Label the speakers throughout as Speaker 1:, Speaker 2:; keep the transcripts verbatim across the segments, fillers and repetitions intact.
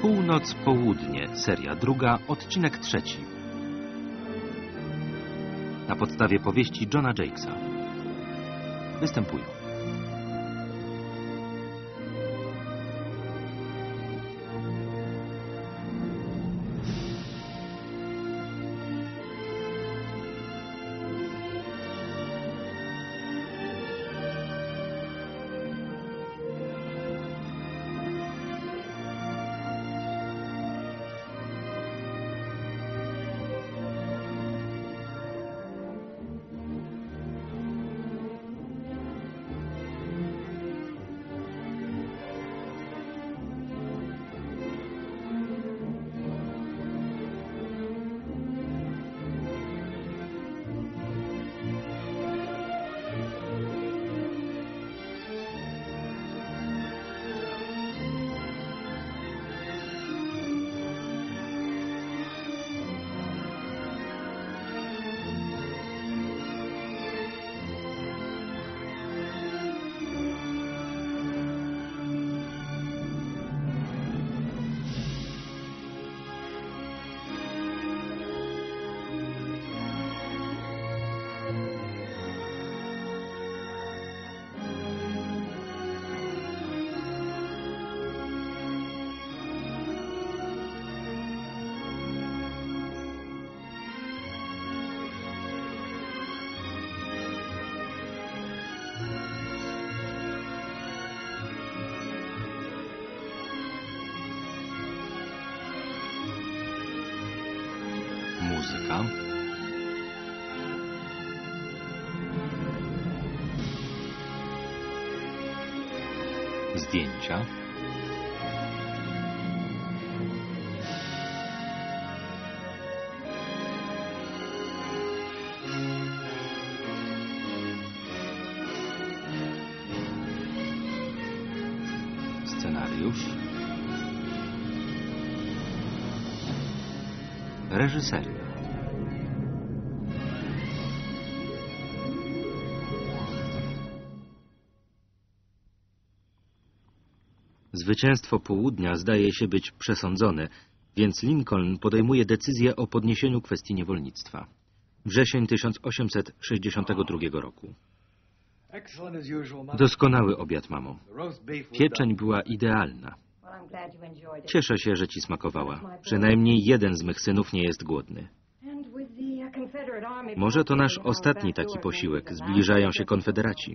Speaker 1: Północ, południe, seria druga, odcinek trzeci. Na podstawie powieści Johna Jakesa. Występują muzyka, zdjęcia, scenariusz, reżyseria. Zwycięstwo południa zdaje się być przesądzone, więc Lincoln podejmuje decyzję o podniesieniu kwestii niewolnictwa. Wrzesień tysiąc osiemset sześćdziesiątego drugiego roku. Doskonały obiad, mamo. Pieczeń była idealna. Cieszę się, że ci smakowała. Przynajmniej jeden z mych synów nie jest głodny. Może to nasz ostatni taki posiłek. Zbliżają się konfederaci.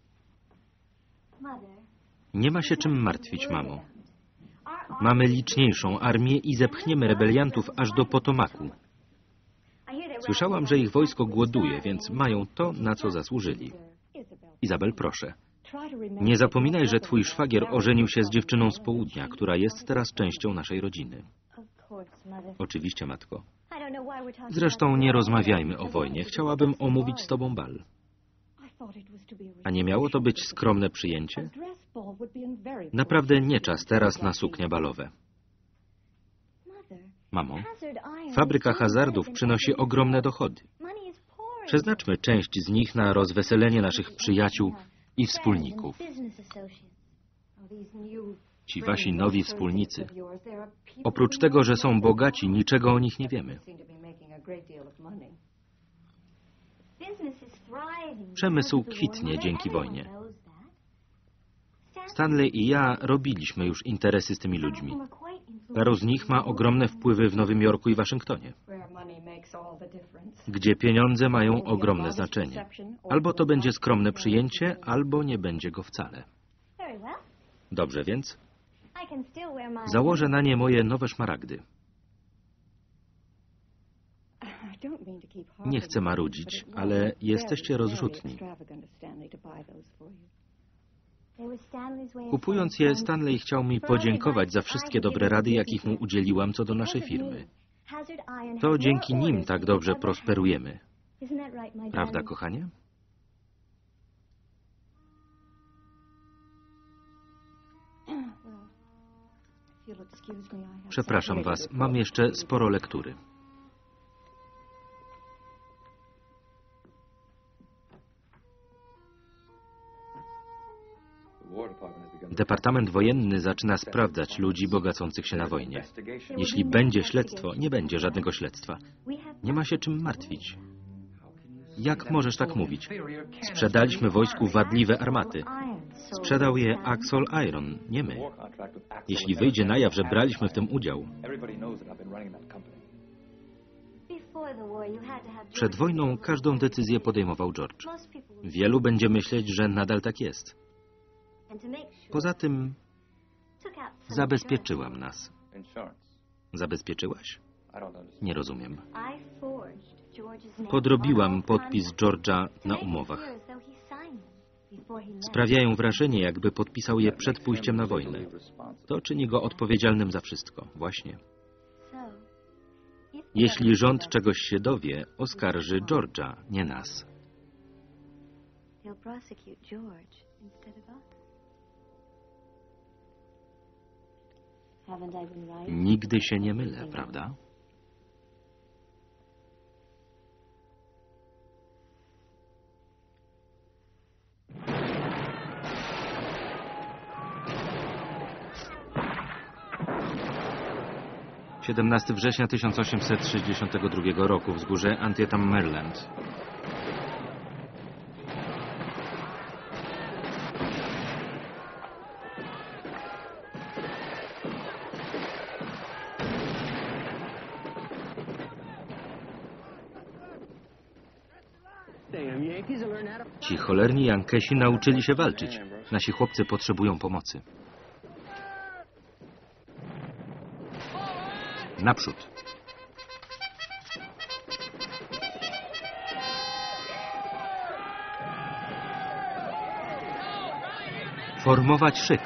Speaker 1: Nie ma się czym martwić, mamo. Mamy liczniejszą armię i zepchniemy rebeliantów aż do Potomaku. Słyszałam, że ich wojsko głoduje, więc mają to, na co zasłużyli. Izabel, proszę. Nie zapominaj, że twój szwagier ożenił się z dziewczyną z południa, która jest teraz częścią naszej rodziny. Oczywiście, matko. Zresztą nie rozmawiajmy o wojnie. Chciałabym omówić z tobą bal. A nie miało to być skromne przyjęcie? Naprawdę nie czas teraz na suknie balowe. Mamo, fabryka hazardów przynosi ogromne dochody. Przeznaczmy część z nich na rozweselenie naszych przyjaciół i wspólników. Ci wasi nowi wspólnicy, oprócz tego, że są bogaci, niczego o nich nie wiemy. Przemysł kwitnie dzięki wojnie. Stanley i ja robiliśmy już interesy z tymi ludźmi. Paru z nich ma ogromne wpływy w Nowym Jorku i Waszyngtonie, gdzie pieniądze mają ogromne znaczenie. Albo to będzie skromne przyjęcie, albo nie będzie go wcale. Dobrze więc? Założę na nie moje nowe szmaragdy. Nie chcę marudzić, ale jesteście rozrzutni. Kupując je, Stanley chciał mi podziękować za wszystkie dobre rady, jakich mu udzieliłam co do naszej firmy. To dzięki nim tak dobrze prosperujemy. Prawda, kochanie? Przepraszam was, mam jeszcze sporo lektury. Departament Wojenny zaczyna sprawdzać ludzi bogacących się na wojnie. Jeśli będzie śledztwo, nie będzie żadnego śledztwa. Nie ma się czym martwić. Jak możesz tak mówić? Sprzedaliśmy wojsku wadliwe armaty. Sprzedał je Axel Iron, nie my. Jeśli wyjdzie na jaw, że braliśmy w tym udział. Przed wojną każdą decyzję podejmował George. Wielu będzie myśleć, że nadal tak jest. Poza tym zabezpieczyłam nas. Zabezpieczyłaś? Nie rozumiem. Podrobiłam podpis George'a na umowach. Sprawiają wrażenie, jakby podpisał je przed pójściem na wojnę. To czyni go odpowiedzialnym za wszystko. Właśnie. Jeśli rząd czegoś się dowie, oskarży George'a, nie nas. Nigdy się nie mylę, prawda? siedemnastego września tysiąc osiemset sześćdziesiątego drugiego roku, wzgórze Antietam, Maryland. Ci cholerni Jankesi nauczyli się walczyć. Nasi chłopcy potrzebują pomocy. Naprzód. Formować szyk.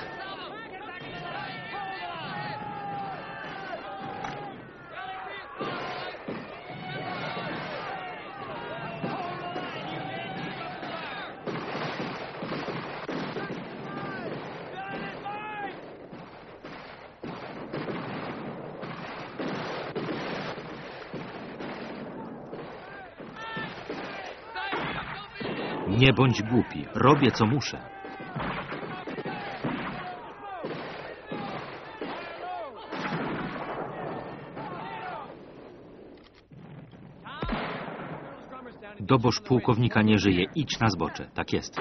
Speaker 1: Nie bądź głupi. Robię, co muszę. Dobosz pułkownika nie żyje. Idź na zbocze. Tak jest.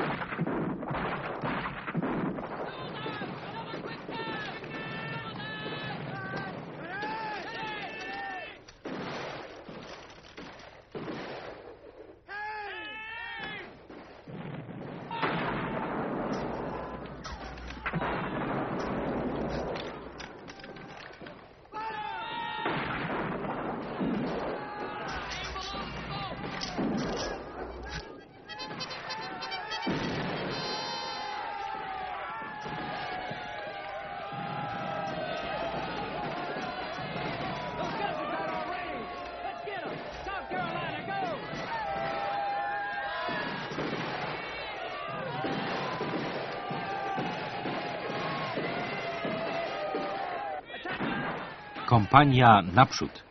Speaker 1: Kompania naprzód.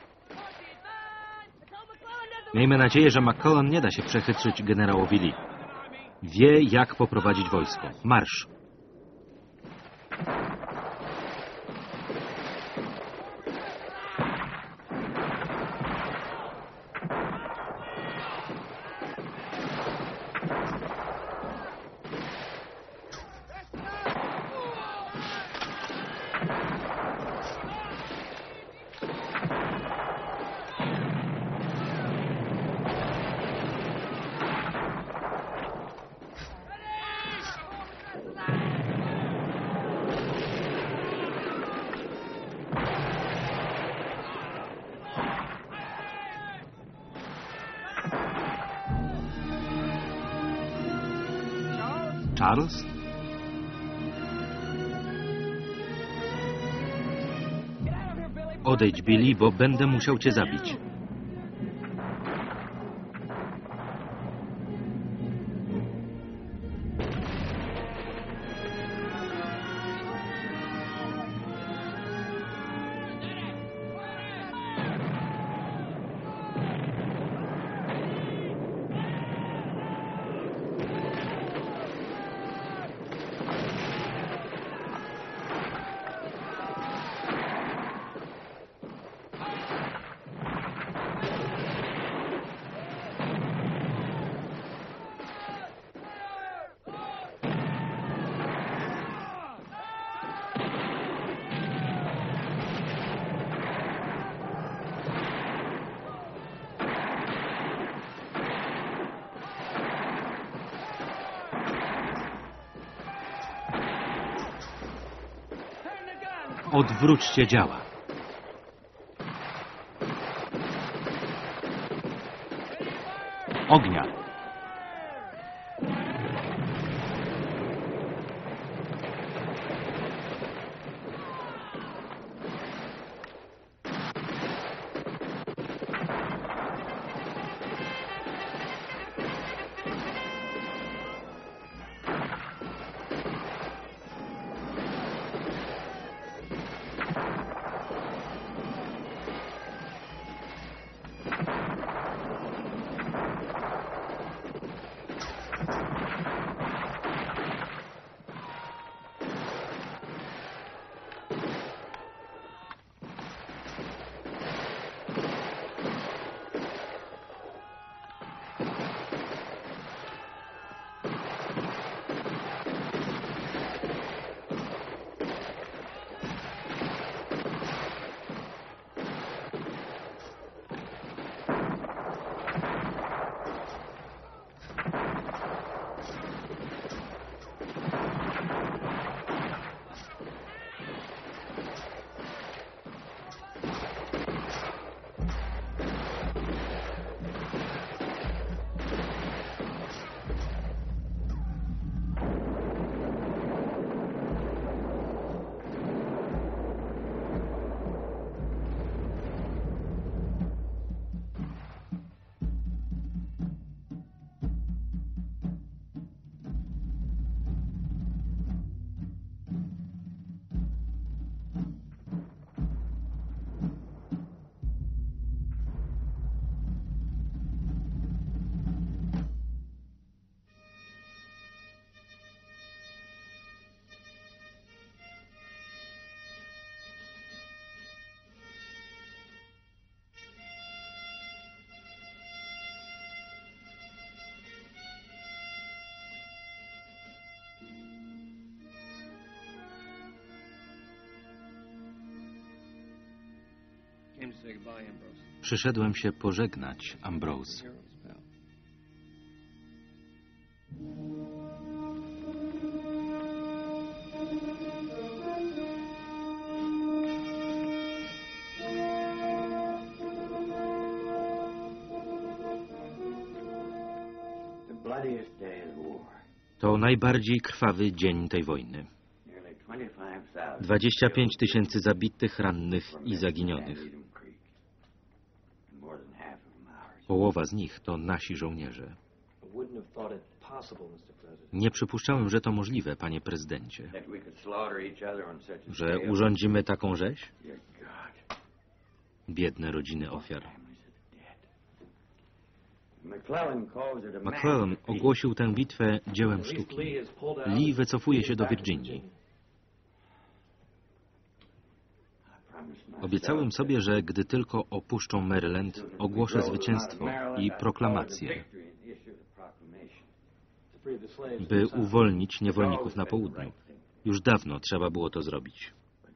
Speaker 1: Miejmy nadzieję, że McClellan nie da się przechytrzyć generałowi Lee. Wie, jak poprowadzić wojsko. Marsz! Charles? Odejdź, Billy, bo będę musiał cię zabić. Odwróćcie działa. Ognia! Przyszedłem się pożegnać, Ambrose. To najbardziej krwawy dzień tej wojny. dwadzieścia pięć tysięcy zabitych, rannych i zaginionych. Połowa z nich to nasi żołnierze. Nie przypuszczałem, że to możliwe, panie prezydencie. Że urządzimy taką rzeź? Biedne rodziny ofiar. McClellan ogłosił tę bitwę dziełem sztuki. Lee wycofuje się do Virginii. Obiecałem sobie, że gdy tylko opuszczą Maryland, ogłoszę zwycięstwo i proklamację, by uwolnić niewolników na południu. Już dawno trzeba było to zrobić.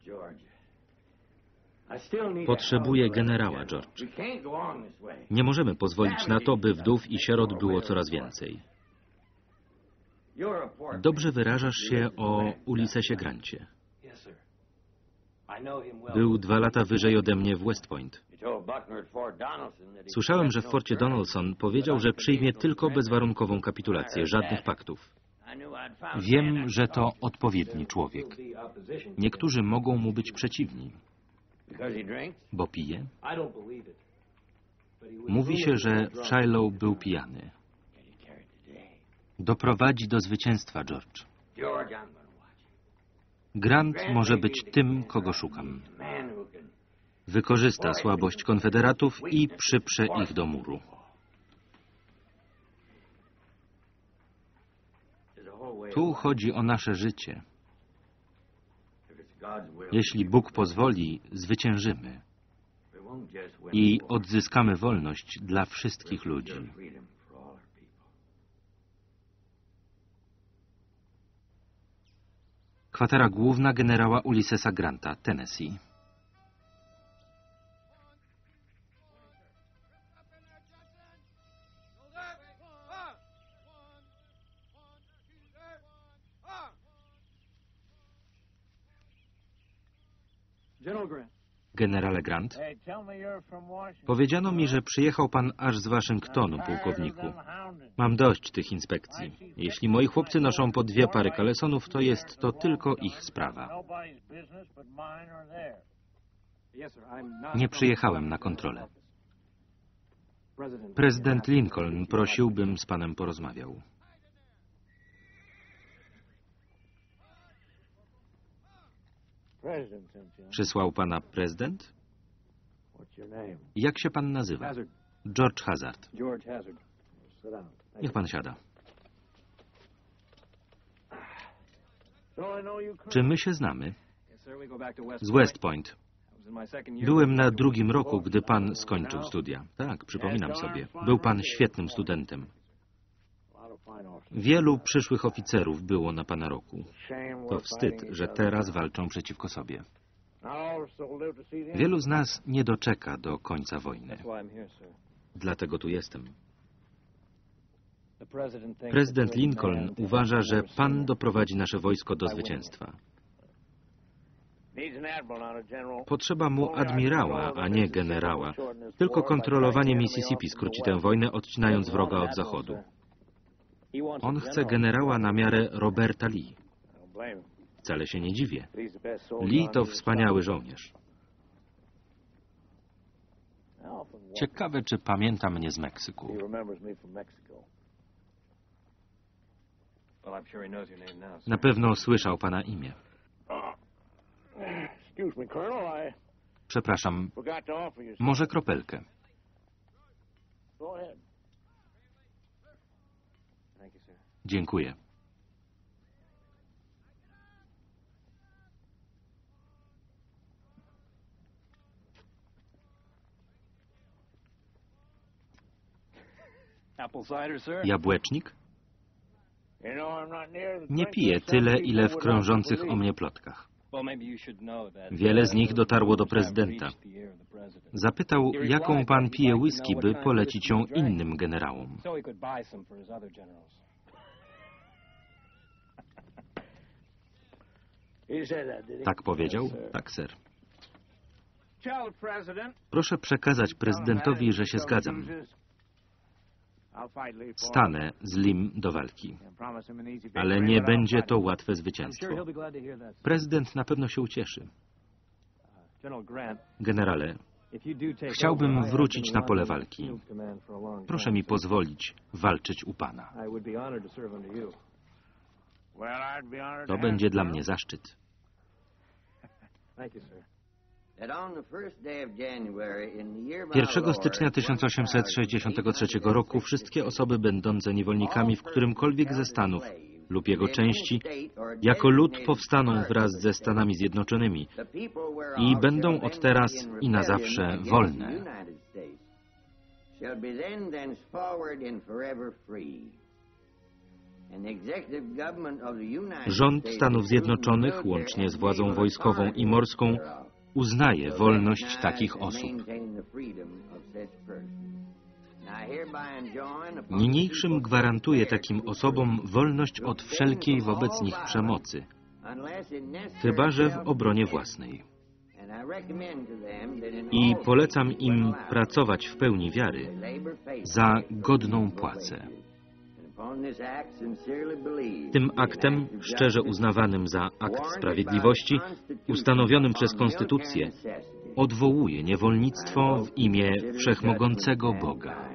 Speaker 1: Potrzebuję generała, George. Nie możemy pozwolić na to, by wdów i sierot było coraz więcej. Dobrze wyrażasz się o Ulyssesie Grancie. Był dwa lata wyżej ode mnie w West Point. Słyszałem, że w forcie Donelson powiedział, że przyjmie tylko bezwarunkową kapitulację, żadnych paktów. Wiem, że to odpowiedni człowiek. Niektórzy mogą mu być przeciwni. Bo pije? Mówi się, że w Shiloh był pijany. Doprowadzi do zwycięstwa, George. Grant może być tym, kogo szukam. Wykorzysta słabość konfederatów i przyprze ich do muru. Tu chodzi o nasze życie. Jeśli Bóg pozwoli, zwyciężymy i odzyskamy wolność dla wszystkich ludzi. Kwatera główna generała Ulyssesa Granta, Tennessee. Generale Grant, powiedziano mi, że przyjechał pan aż z Waszyngtonu, pułkowniku. Mam dość tych inspekcji. Jeśli moi chłopcy noszą po dwie pary kalesonów, to jest to tylko ich sprawa. Nie przyjechałem na kontrolę. Prezydent Lincoln prosił, bym z panem porozmawiał. Przysłał pana prezydent? Jak się pan nazywa? George Hazard. Niech pan siada. Czy my się znamy? Z West Point. Byłem na drugim roku, gdy pan skończył studia. Tak, przypominam sobie. Był pan świetnym studentem. Wielu przyszłych oficerów było na pana roku. To wstyd, że teraz walczą przeciwko sobie. Wielu z nas nie doczeka do końca wojny. Dlatego tu jestem. Prezydent Lincoln uważa, że pan doprowadzi nasze wojsko do zwycięstwa. Potrzeba mu admirała, a nie generała. Tylko kontrolowanie Mississippi skróci tę wojnę, odcinając wroga od zachodu. On chce generała na miarę Roberta Lee. Wcale się nie dziwię. Lee to wspaniały żołnierz. Ciekawe, czy pamięta mnie z Meksyku. Na pewno słyszał pana imię. Przepraszam, może kropelkę. Dziękuję. Jabłecznik? Nie piję tyle, ile w krążących o mnie plotkach. Wiele z nich dotarło do prezydenta. Zapytał, jaką pan pije whisky, by polecić ją innym generałom. Tak powiedział? Tak, ser. Proszę przekazać prezydentowi, że się zgadzam. Stanę z Lim do walki. Ale nie będzie to łatwe zwycięstwo. Prezydent na pewno się ucieszy. Generale, chciałbym wrócić na pole walki. Proszę mi pozwolić walczyć u pana. To będzie dla mnie zaszczyt. pierwszego stycznia tysiąc osiemset sześćdziesiątego trzeciego roku wszystkie osoby będące niewolnikami w którymkolwiek ze Stanów lub jego części jako lud powstaną wraz ze Stanami Zjednoczonymi i będą od teraz i na zawsze wolne. Rząd Stanów Zjednoczonych, łącznie z władzą wojskową i morską, uznaje wolność takich osób. Niniejszym gwarantuje takim osobom wolność od wszelkiej wobec nich przemocy, chyba że w obronie własnej. I polecam im pracować w pełni wiary za godną płacę. Tym aktem, szczerze uznawanym za akt sprawiedliwości, ustanowionym przez Konstytucję, odwołuje niewolnictwo w imię Wszechmogącego Boga.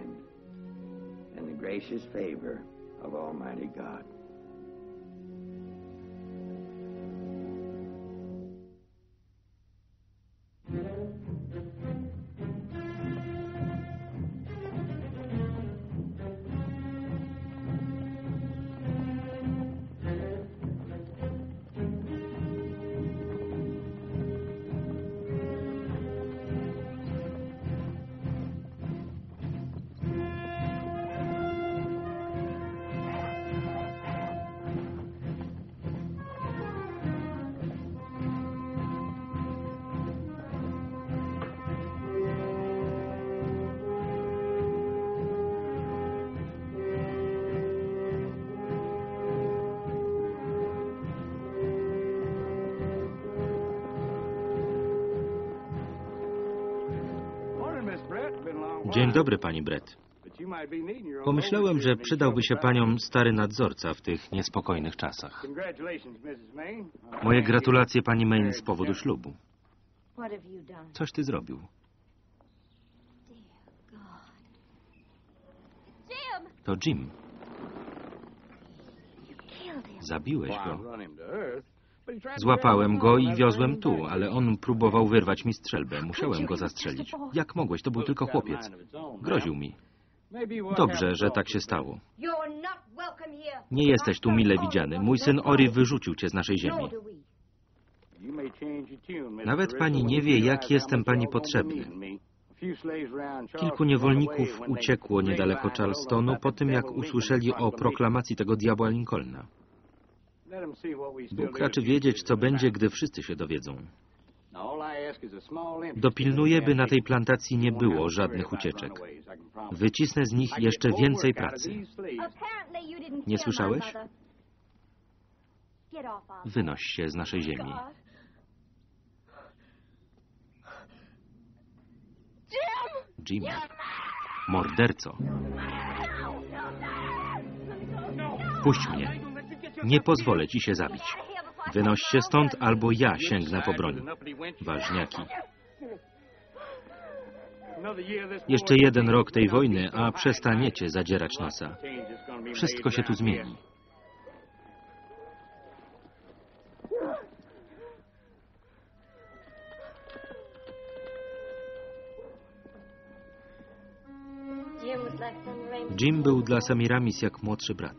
Speaker 1: Dzień dobry, pani Brett. Pomyślałem, że przydałby się paniom stary nadzorca w tych niespokojnych czasach. Moje gratulacje pani Main z powodu ślubu. Coś ty zrobił. To Jim. Zabiłeś go. Złapałem go i wiozłem tu, ale on próbował wyrwać mi strzelbę. Musiałem go zastrzelić. Jak mogłeś? To był tylko chłopiec. Groził mi. Dobrze, że tak się stało. Nie jesteś tu mile widziany. Mój syn Ori wyrzucił cię z naszej ziemi. Nawet pani nie wie, jak jestem pani potrzebny. Kilku niewolników uciekło niedaleko Charlestonu po tym, jak usłyszeli o proklamacji tego diabła Lincolna. Bóg raczy wiedzieć, co będzie, gdy wszyscy się dowiedzą. Dopilnuję, by na tej plantacji nie było żadnych ucieczek. Wycisnę z nich jeszcze więcej pracy. Nie słyszałeś? Wynoś się z naszej ziemi. Jim, morderco. Puść mnie. Nie pozwolę ci się zabić. Wynoś się stąd, albo ja sięgnę po broń. Ważniaki. Jeszcze jeden rok tej wojny, a przestaniecie zadzierać nosa. Wszystko się tu zmieni. Jim był dla Semiramis jak młodszy brat.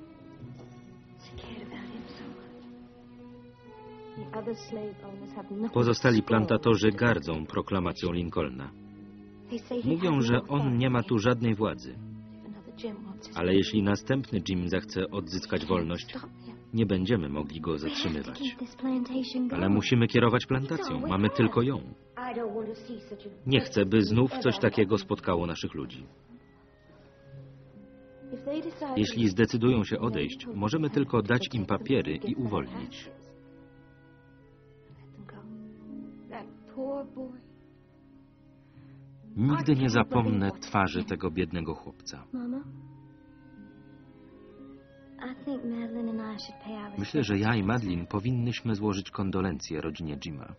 Speaker 1: Pozostali plantatorzy gardzą proklamacją Lincolna. Mówią, że on nie ma tu żadnej władzy. Ale jeśli następny Jim zechce odzyskać wolność, nie będziemy mogli go zatrzymywać. Ale musimy kierować plantacją. Mamy tylko ją. Nie chcę, by znów coś takiego spotkało naszych ludzi. Jeśli zdecydują się odejść, możemy tylko dać im papiery i uwolnić. Nigdy nie zapomnę twarzy tego biednego chłopca. Myślę, że ja i Madeline powinnyśmy złożyć kondolencje rodzinie Jima.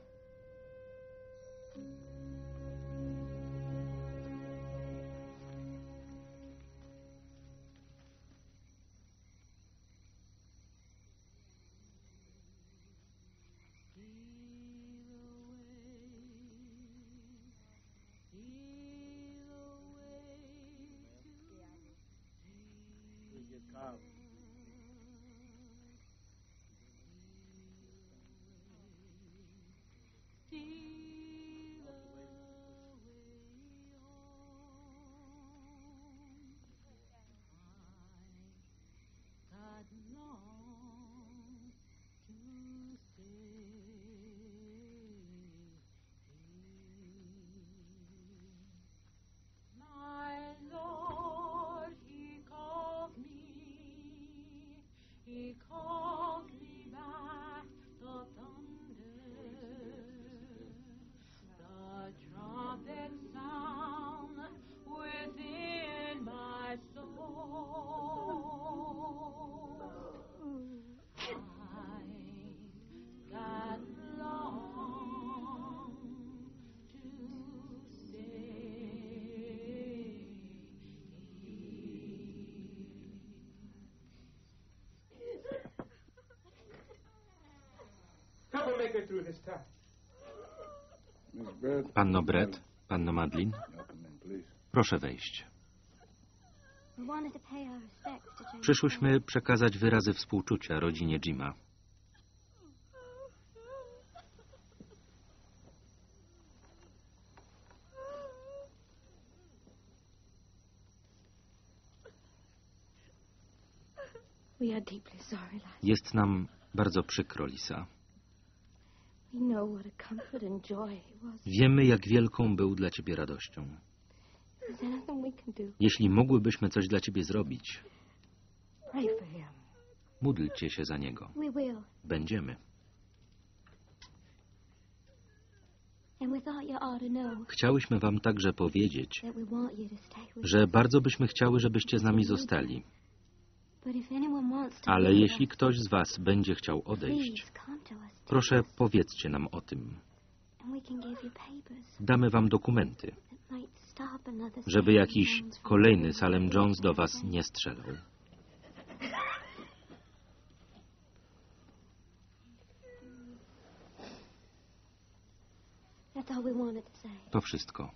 Speaker 1: Panno Brett, panno Madeline, proszę wejść. Przyszłyśmy przekazać wyrazy współczucia rodzinie Jima. Jest nam bardzo przykro, Lisa. Wiemy, jak wielką był dla ciebie radością. Jeśli mogłybyśmy coś dla ciebie zrobić, módlcie się za niego. Będziemy. Chciałyśmy wam także powiedzieć, że bardzo byśmy chciały, żebyście z nami zostali. Ale jeśli ktoś z was będzie chciał odejść, proszę powiedzcie nam o tym. Damy wam dokumenty, żeby jakiś kolejny Salem Jones do was nie strzelał. To wszystko.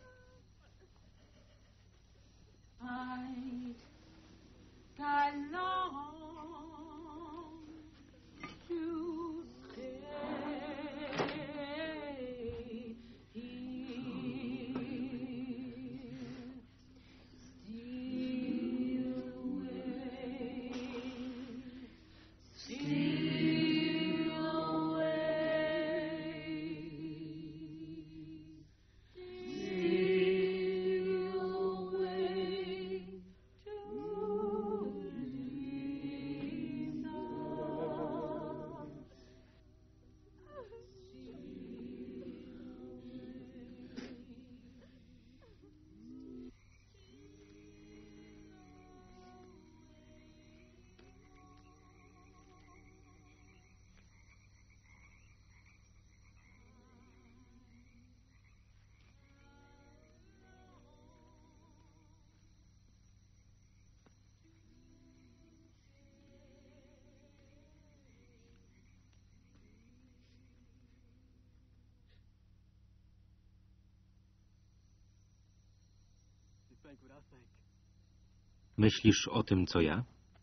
Speaker 1: Myślisz o tym, co ja?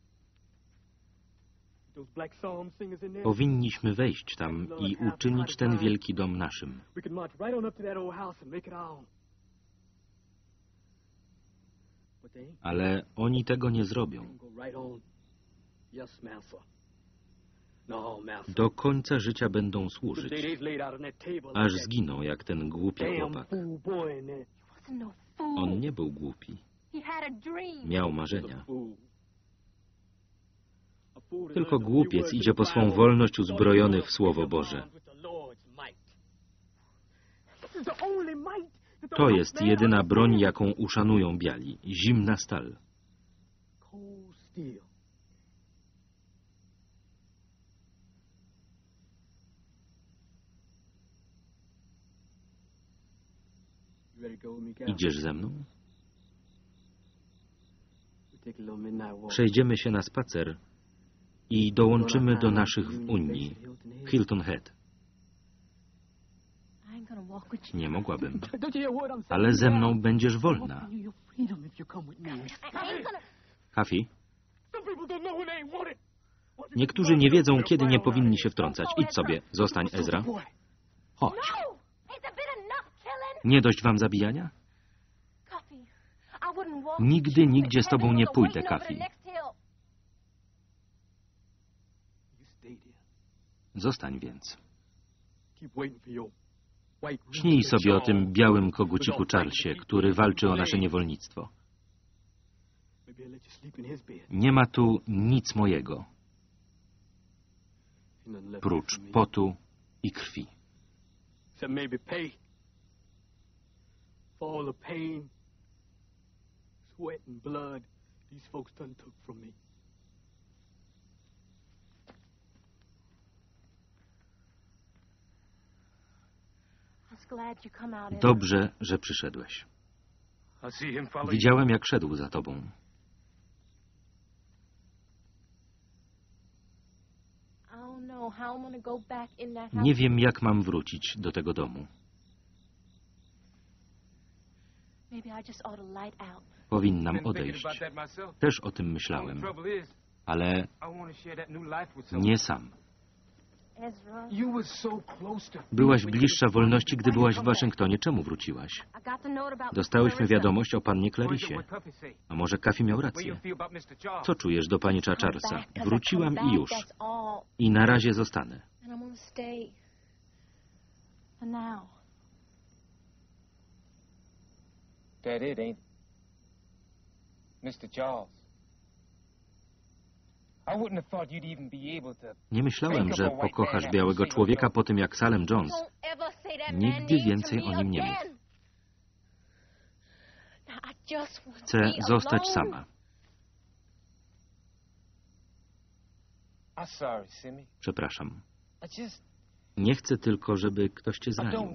Speaker 1: Powinniśmy wejść tam i uczynić ten wielki dom naszym. Ale oni tego nie zrobią. Do końca życia będą służyć, aż zginą jak ten głupi chłopak. On nie był głupi. Miał marzenia. Tylko głupiec idzie po swą wolność uzbrojony w Słowo Boże. To jest jedyna broń, jaką uszanują biali. Zimna stal. Idziesz ze mną? Przejdziemy się na spacer i dołączymy do naszych w Unii, Hilton Head. Nie mogłabym, ale ze mną będziesz wolna. Hafi? Niektórzy nie wiedzą, kiedy nie powinni się wtrącać. Idź sobie, zostań, Ezra. Chodź. Nie dość wam zabijania? Nigdy, nigdzie z tobą nie pójdę, Kafi. Zostań więc. Śnij sobie o tym białym koguciku Charlesie, który walczy o nasze niewolnictwo. Nie ma tu nic mojego, prócz potu i krwi. Dobrze, że przyszedłeś. Widziałem, jak szedł za tobą. Nie wiem, jak mam wrócić do tego domu. Powinnam odejść. Też o tym myślałem. Ale nie sam. Byłaś bliższa wolności, gdy byłaś w Waszyngtonie. Czemu wróciłaś? Dostałyśmy wiadomość o pannie Clarisie. A może Kafi miał rację? Co czujesz do panicza Charlesa? Wróciłam i już. I na razie zostanę.
Speaker 2: That it ain't mister Charles.
Speaker 1: Nie myślałem, że pokochasz białego człowieka po tym, jak Salem Jones. Nigdy więcej o nim nie mów. Chcę zostać sama. Przepraszam. Nie chcę tylko, żeby ktoś cię zranił.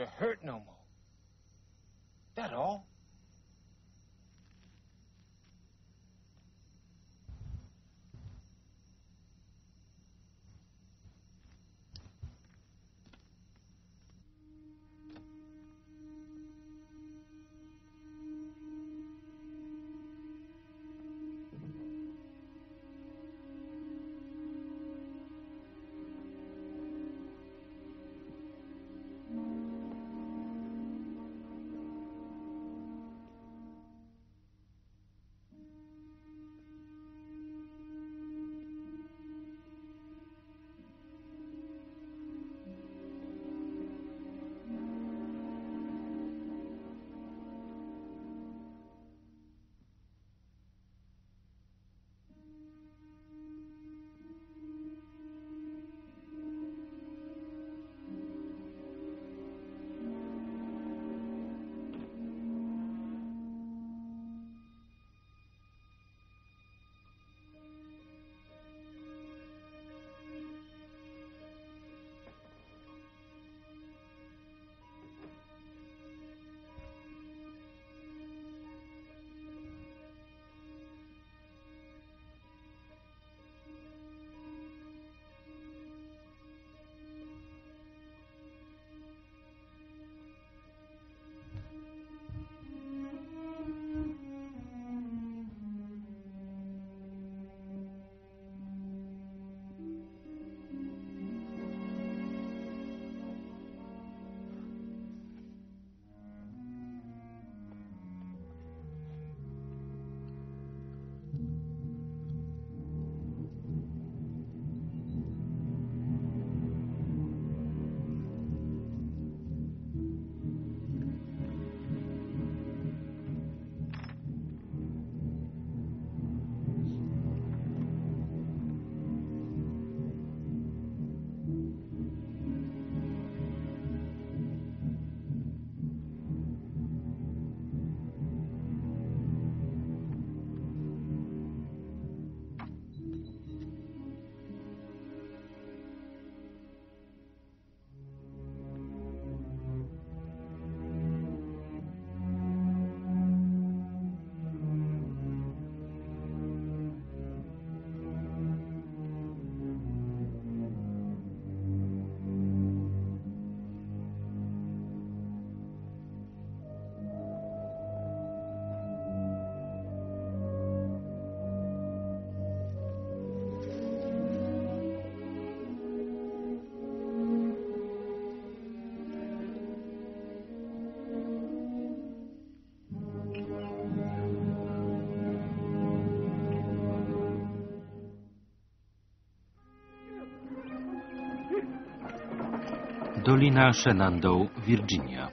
Speaker 1: Dolina Shenandoah, Virginia.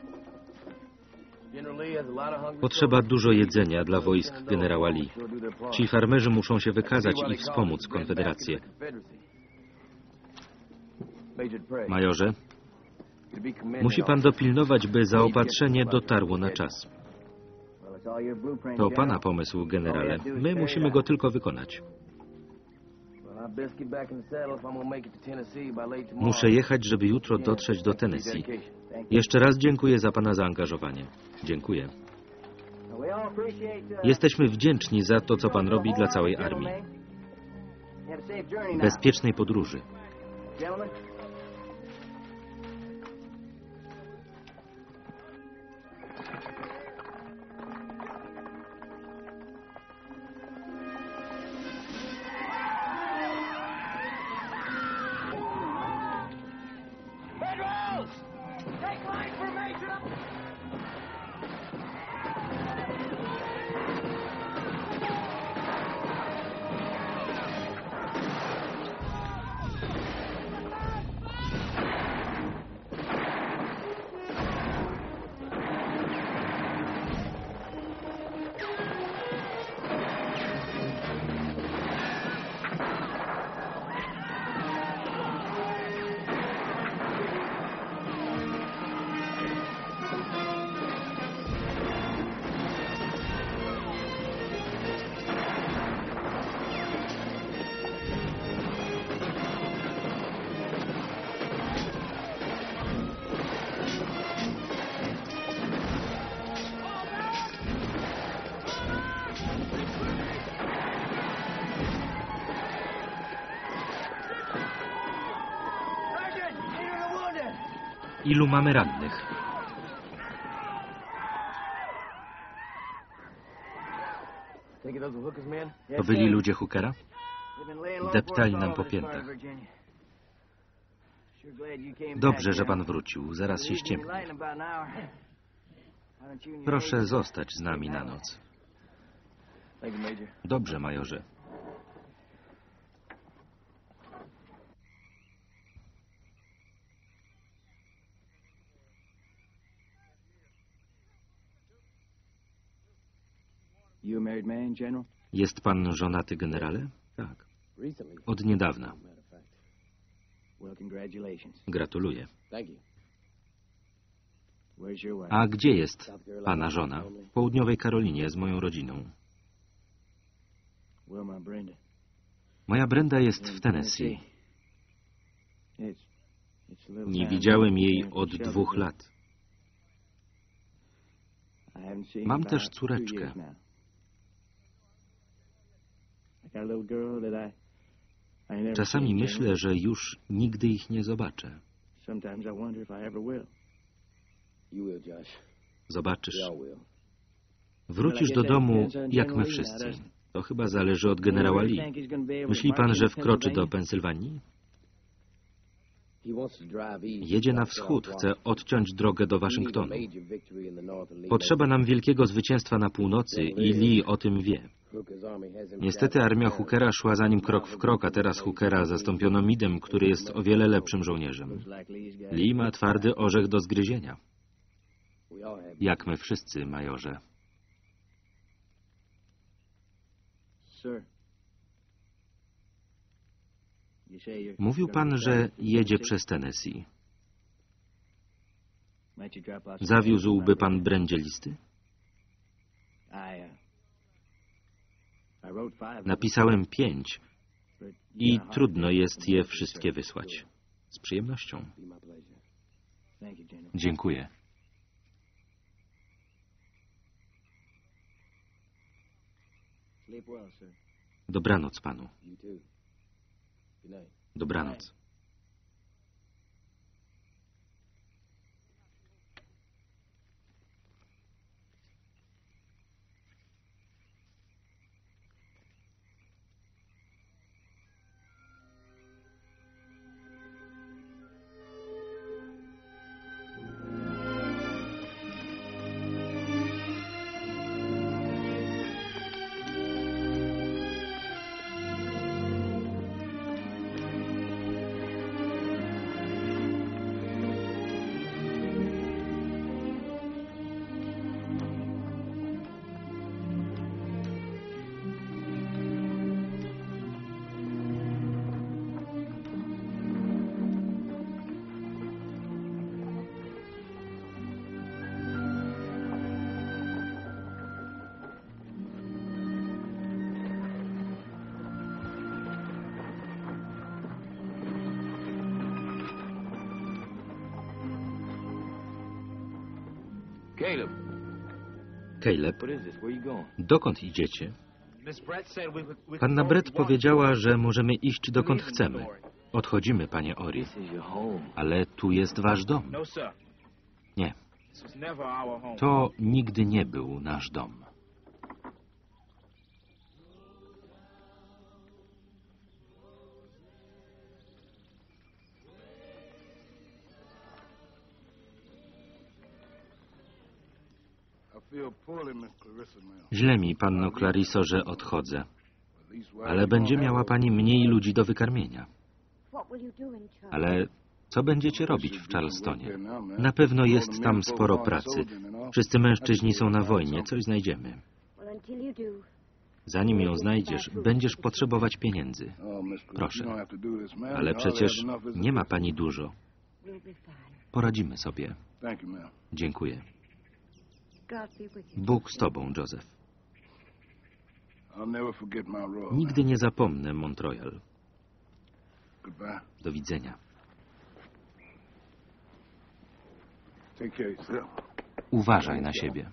Speaker 1: Potrzeba dużo jedzenia dla wojsk generała Lee. Ci farmerzy muszą się wykazać i wspomóc Konfederację. Majorze, musi pan dopilnować, by zaopatrzenie dotarło na czas. To pana pomysł, generale. My musimy go tylko wykonać. Muszę jechać, żeby jutro dotrzeć do Tennessee. Jeszcze raz dziękuję za pana zaangażowanie. Dziękuję. Jesteśmy wdzięczni za to, co pan robi dla całej armii. Bezpiecznej podróży. Ilu mamy rannych? To byli ludzie Hookera? Deptali nam po piętach. Dobrze, że pan wrócił. Zaraz się ściemni. Proszę zostać z nami na noc. Dobrze, majorze. Jest pan żonaty, generale? Tak. Od niedawna. Gratuluję. A gdzie jest pana żona? W południowej Karolinie z moją rodziną. Moja Brenda jest w Tennessee. Nie widziałem jej od dwóch lat. Mam też córeczkę. Czasami myślę, że już nigdy ich nie zobaczę. Zobaczysz. Wrócisz do domu, jak my wszyscy. To chyba zależy od generała Lee. Myśli pan, że wkroczy do Pensylwanii? Jedzie na wschód, chce odciąć drogę do Waszyngtonu. Potrzeba nam wielkiego zwycięstwa na północy i Lee o tym wie. Niestety armia Hookera szła za nim krok w krok, a teraz Hookera zastąpiono Meadem, który jest o wiele lepszym żołnierzem. Lee ma twardy orzech do zgryzienia. Jak my wszyscy, majorze. Mówił pan, że jedzie przez Tennessee. Zawiózłby pan Brendzie listy? Napisałem pięć i trudno jest je wszystkie wysłać. Z przyjemnością. Dziękuję. Dobranoc panu. Dobranoc. Caleb, dokąd idziecie? Panna Brett powiedziała, że możemy iść dokąd chcemy. Odchodzimy, panie Ori. Ale tu jest wasz dom. Nie. To nigdy nie był nasz dom. Źle mi, panno Clariso, że odchodzę. Ale będzie miała pani mniej ludzi do wykarmienia. Ale co będziecie robić w Charlestonie? Na pewno jest tam sporo pracy. Wszyscy mężczyźni są na wojnie. Coś znajdziemy. Zanim ją znajdziesz, będziesz potrzebować pieniędzy. Proszę. Ale przecież nie ma pani dużo. Poradzimy sobie. Dziękuję. Bóg z tobą, Joseph. Nigdy nie zapomnę Montreal. Do widzenia. Uważaj na siebie.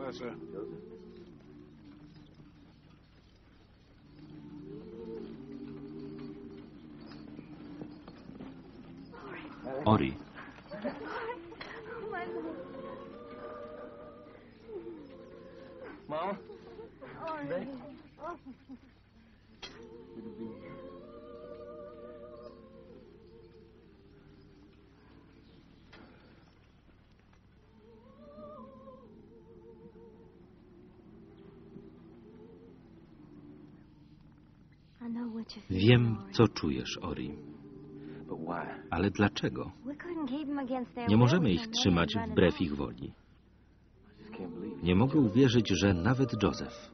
Speaker 2: Hello, sir.
Speaker 1: Ori.
Speaker 3: Mama?
Speaker 1: Wiem, co czujesz, Ori. Ale dlaczego? Nie możemy ich trzymać wbrew ich woli. Nie mogę uwierzyć, że nawet Joseph.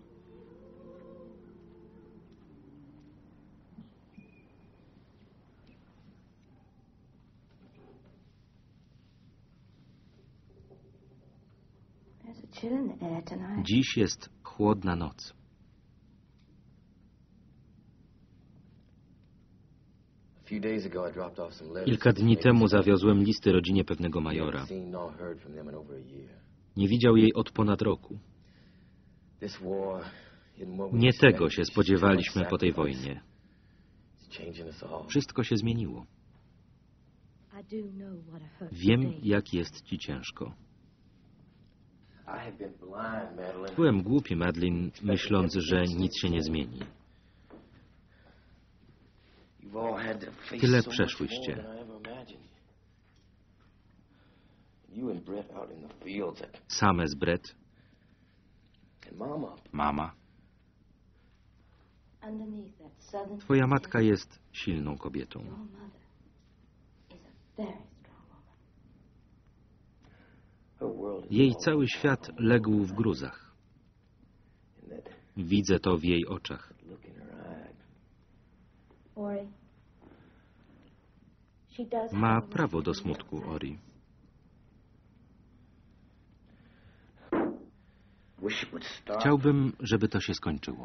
Speaker 1: Dziś jest chłodna noc. Kilka dni temu zawiozłem listy rodzinie pewnego majora. Nie widział jej od ponad roku. Nie tego się spodziewaliśmy po tej wojnie. Wszystko się zmieniło. Wiem, jak jest ci ciężko. Byłem głupi, Madeline, myśląc, że nic się nie zmieni. Tyle przeszłyście. Same z Brett. Mama. Twoja matka jest silną kobietą. Jej cały świat legł w gruzach. Widzę to w jej oczach. Ma prawo do smutku, Ori. Chciałbym, żeby to się skończyło.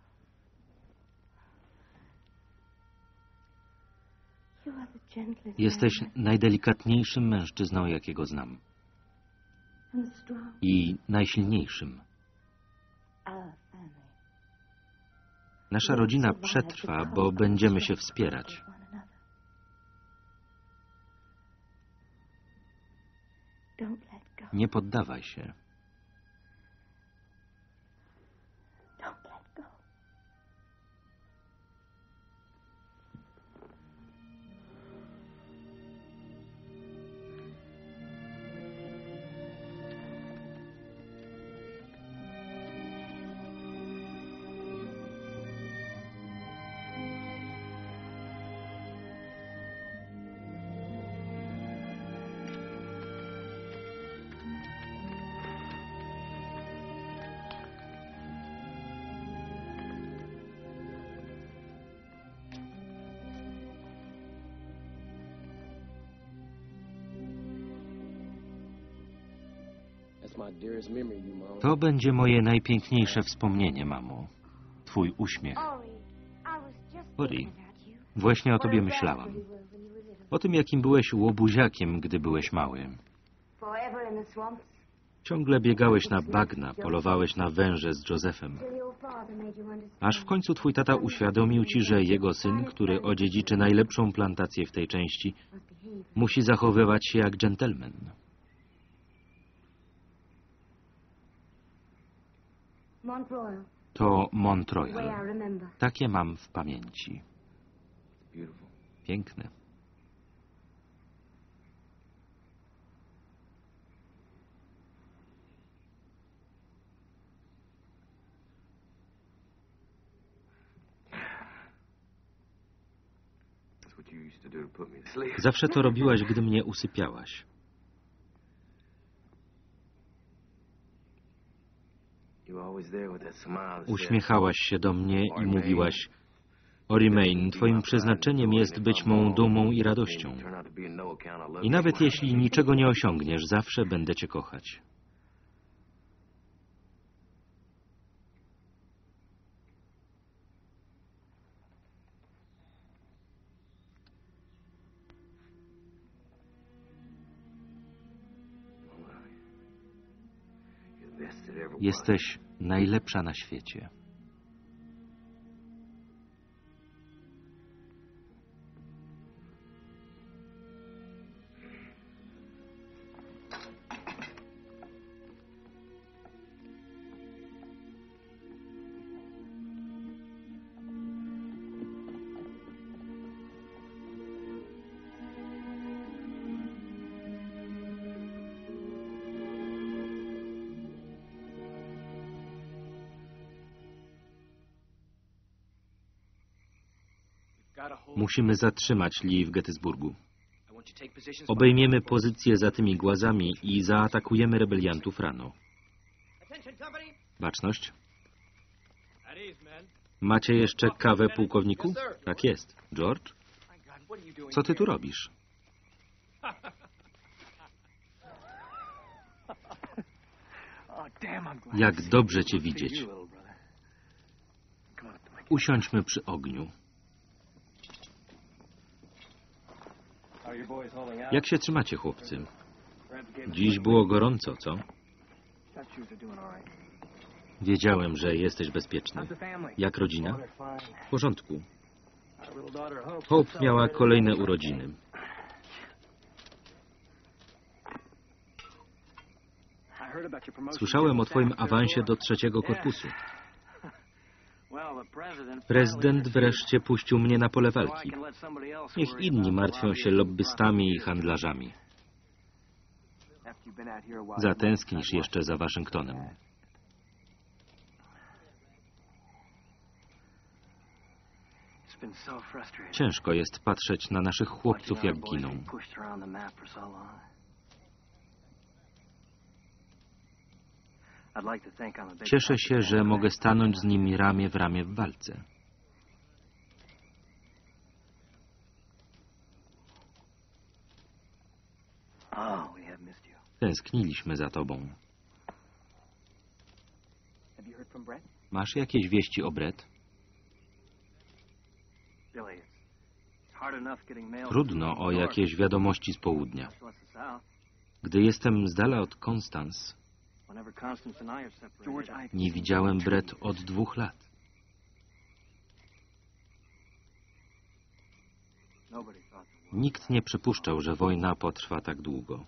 Speaker 1: Jesteś najdelikatniejszym mężczyzną, jakiego znam. I najsilniejszym. Nasza rodzina przetrwa, bo będziemy się wspierać. Nie poddawaj się. To będzie moje najpiękniejsze wspomnienie, mamo. Twój uśmiech. Ori, właśnie o tobie myślałam. O tym, jakim byłeś łobuziakiem, gdy byłeś mały. Ciągle biegałeś na bagna, polowałeś na węże z Josephem. Aż w końcu twój tata uświadomił ci, że jego syn, który odziedziczy najlepszą plantację w tej części, musi zachowywać się jak dżentelmen. To Mont Royal. Takie mam w pamięci. Piękne. Zawsze to robiłaś, gdy mnie usypiałaś. Uśmiechałaś się do mnie i mówiłaś: Ori Main, twoim przeznaczeniem jest być mą dumą i radością. I nawet jeśli niczego nie osiągniesz, zawsze będę cię kochać. Jesteś najlepsza na świecie. Musimy zatrzymać Lee w Gettysburgu. Obejmiemy pozycję za tymi głazami i zaatakujemy rebeliantów rano. Baczność. Macie jeszcze kawę, pułkowniku? Tak jest. George? Co ty tu robisz? Jak dobrze cię widzieć. Usiądźmy przy ogniu. Jak się trzymacie, chłopcy? Dziś było gorąco, co? Wiedziałem, że jesteś bezpieczny. Jak rodzina? W porządku. Hope miała kolejne urodziny. Słyszałem o twoim awansie do trzeciego korpusu. Prezydent wreszcie puścił mnie na pole walki. Niech inni martwią się lobbystami i handlarzami. Zatęsknisz jeszcze za Waszyngtonem. Ciężko jest patrzeć na naszych chłopców, jak giną. Cieszę się, że mogę stanąć z nimi ramię w ramię w walce. Tęskniliśmy za tobą. Masz jakieś wieści o Brett? Trudno o jakieś wiadomości z południa. Gdy jestem z dala od Constance, nie widziałem Brett od dwóch lat. Nikt nie przypuszczał, że wojna potrwa tak długo.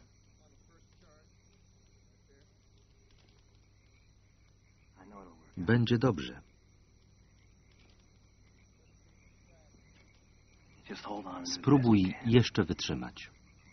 Speaker 1: Będzie dobrze. Spróbuj jeszcze wytrzymać.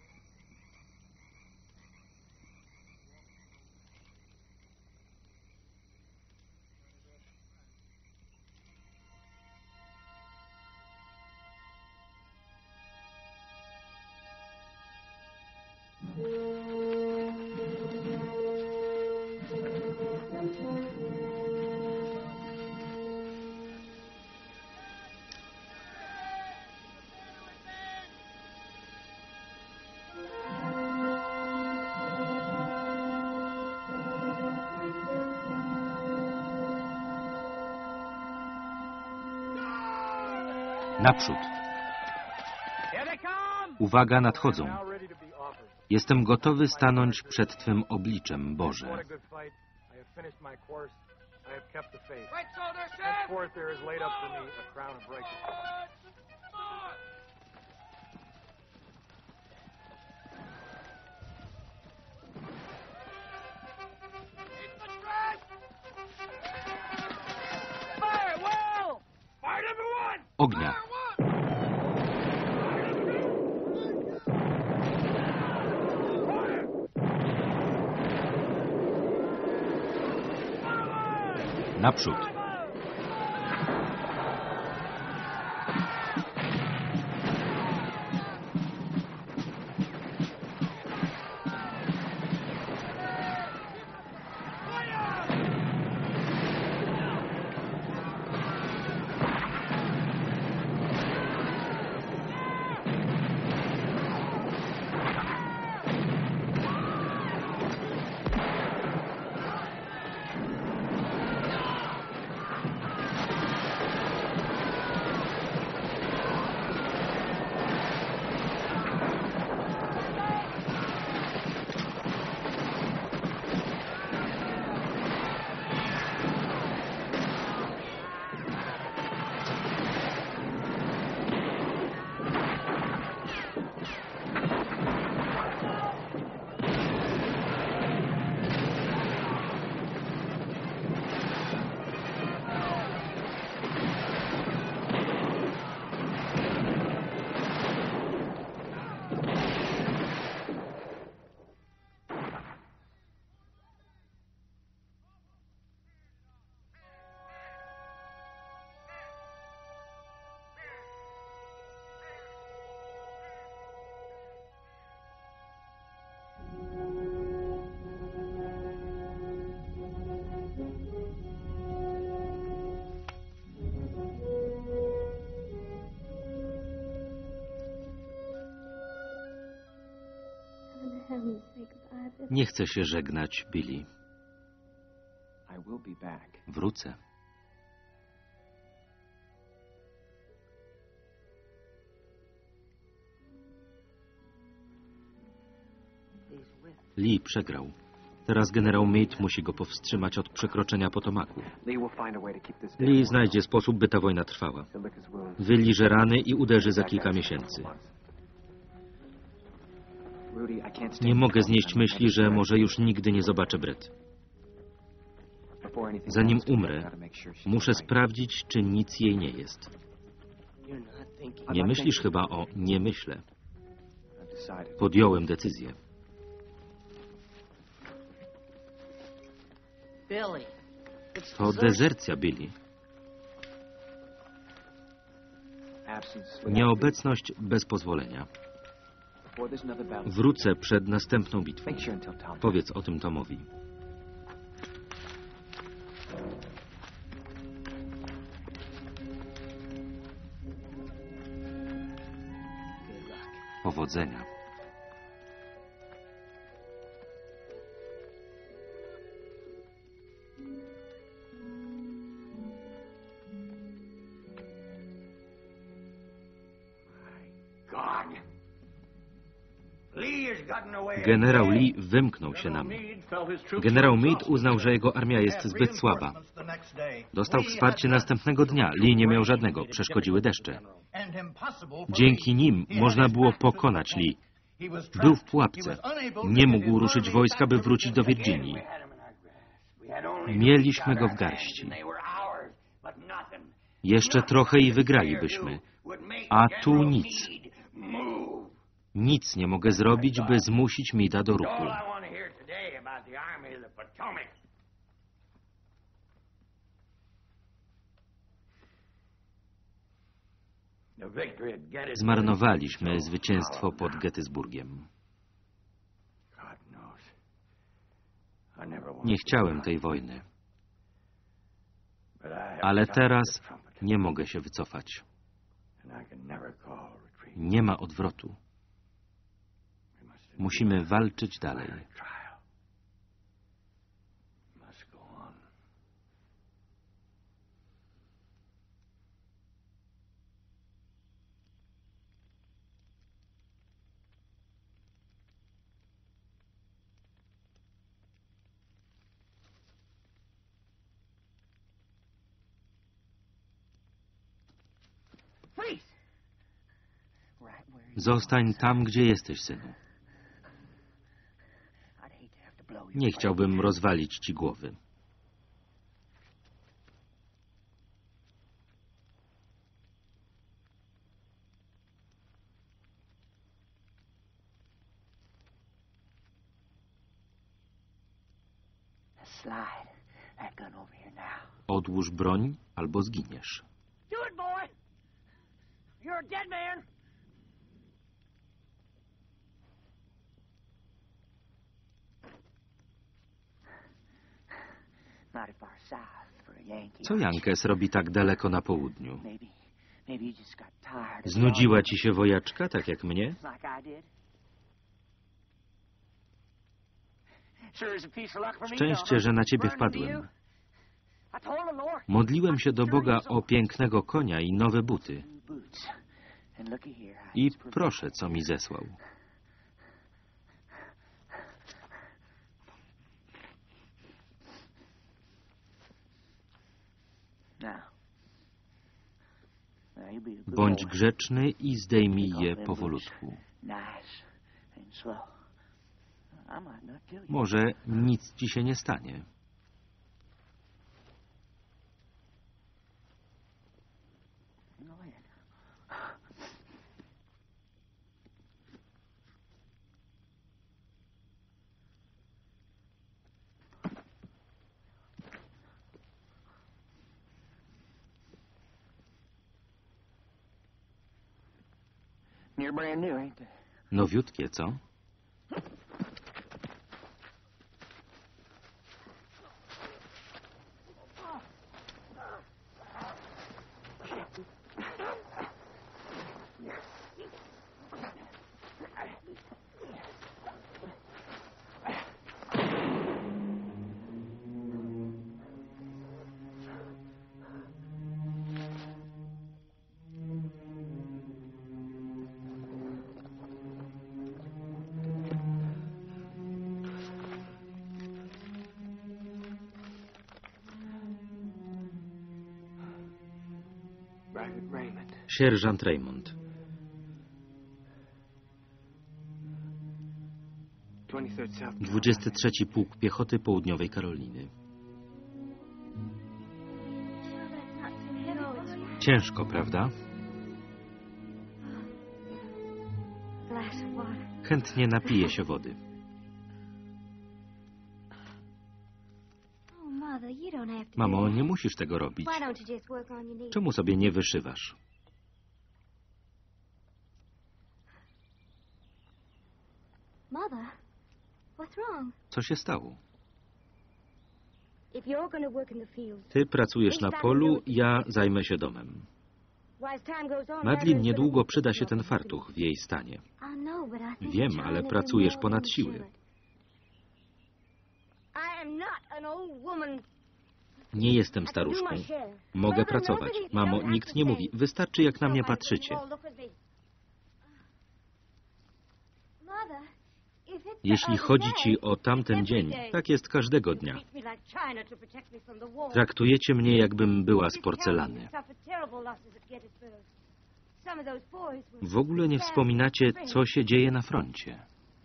Speaker 1: Naprzód. Uwaga, nadchodzą. Jestem gotowy stanąć przed Twym obliczem, Boże. Ognia. Naprzód. Nie chcę się żegnać, Billy. Wrócę. Lee przegrał. Teraz generał Meade musi go powstrzymać od przekroczenia Potomaku. Lee znajdzie sposób, by ta wojna trwała. Wyliże rany i uderzy za kilka miesięcy. Nie mogę znieść myśli, że może już nigdy nie zobaczę Brett. Zanim umrę, muszę sprawdzić, czy nic jej nie jest. Nie myślisz chyba o nie myślę. Podjąłem decyzję. To dezercja, Billy. Nieobecność bez pozwolenia. Wrócę przed następną bitwą. Powiedz o tym Tomowi. Powodzenia. Generał Lee wymknął się na mnie. Generał Meade uznał, że jego armia jest zbyt słaba. Dostał wsparcie następnego dnia. Lee nie miał żadnego. Przeszkodziły deszcze. Dzięki nim można było pokonać Lee. Był w pułapce. Nie mógł ruszyć wojska, by wrócić do Virginii. Mieliśmy go w garści. Jeszcze trochę i wygralibyśmy. A tu nic. Nic nie mogę zrobić, by zmusić Meada do ruchu. Zmarnowaliśmy zwycięstwo pod Gettysburgiem. Nie chciałem tej wojny. Ale teraz nie mogę się wycofać. Nie ma odwrotu. Musimy walczyć dalej. Zostań tam, gdzie jesteś, synu. Nie chciałbym rozwalić ci głowy. Odłóż broń, albo zginiesz. Co Jankes robi tak daleko na południu? Znudziła ci się wojaczka, tak jak mnie? Szczęście, że na ciebie wpadłem. Modliłem się do Boga o pięknego konia i nowe buty. I proszę, co mi zesłał. Bądź grzeczny i zdejmij je powolutku. Może nic ci się nie stanie. Nowiutkie, co? Sierżant Raymond. dwudziesty trzeci Pułk Piechoty Południowej Karoliny. Ciężko, prawda? Chętnie napiję się wody. Mamo, nie musisz tego robić. Czemu sobie nie wyszywasz? Co się stało? Ty pracujesz na polu, ja zajmę się domem. Madeleine niedługo przyda się ten fartuch w jej stanie. Wiem, ale pracujesz ponad siły. Nie jestem staruszką. Mogę pracować. Mamo, nikt nie mówi. Wystarczy, jak na mnie patrzycie. Jeśli chodzi ci o tamten dzień, tak jest każdego dnia. Traktujecie mnie, jakbym była z porcelany. W ogóle nie wspominacie, co się dzieje na froncie.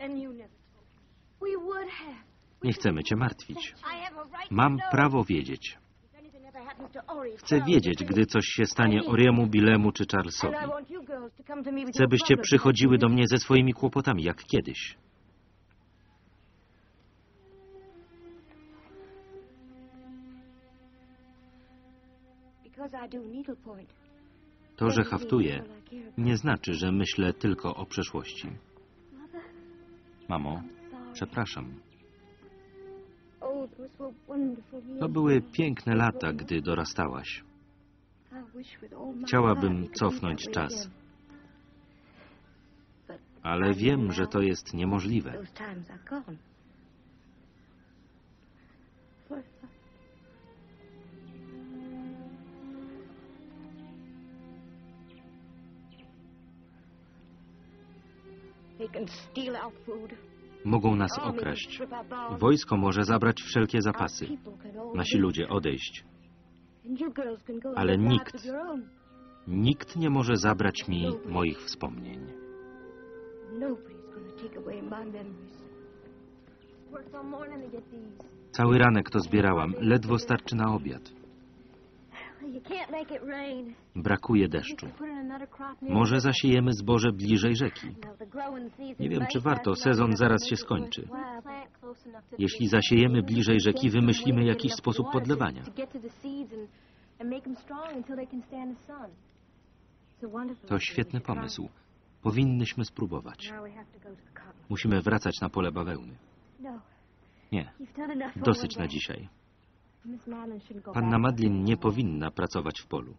Speaker 1: Nie chcemy cię martwić. Mam prawo wiedzieć. Chcę wiedzieć, gdy coś się stanie Oriemu, Billemu czy Charlesowi. Chcę, byście przychodziły do mnie ze swoimi kłopotami, jak kiedyś. To, że haftuję, nie znaczy, że myślę tylko o przeszłości. Mamo, przepraszam. To były piękne lata, gdy dorastałaś. Chciałabym cofnąć czas. Ale wiem, że to jest niemożliwe. Mogą nas okraść. Wojsko może zabrać wszelkie zapasy. Nasi ludzie odejść. Ale nikt, nikt nie może zabrać mi moich wspomnień. Cały ranek to zbierałam. Ledwo starczy na obiad. Brakuje deszczu. Może zasiejemy zboże bliżej rzeki. Nie wiem, czy warto. Sezon zaraz się skończy. Jeśli zasiejemy bliżej rzeki, wymyślimy jakiś sposób podlewania. To świetny pomysł. Powinnyśmy spróbować. Musimy wracać na pole bawełny. Nie. Dosyć na dzisiaj. Panna Madeleine nie powinna pracować w polu.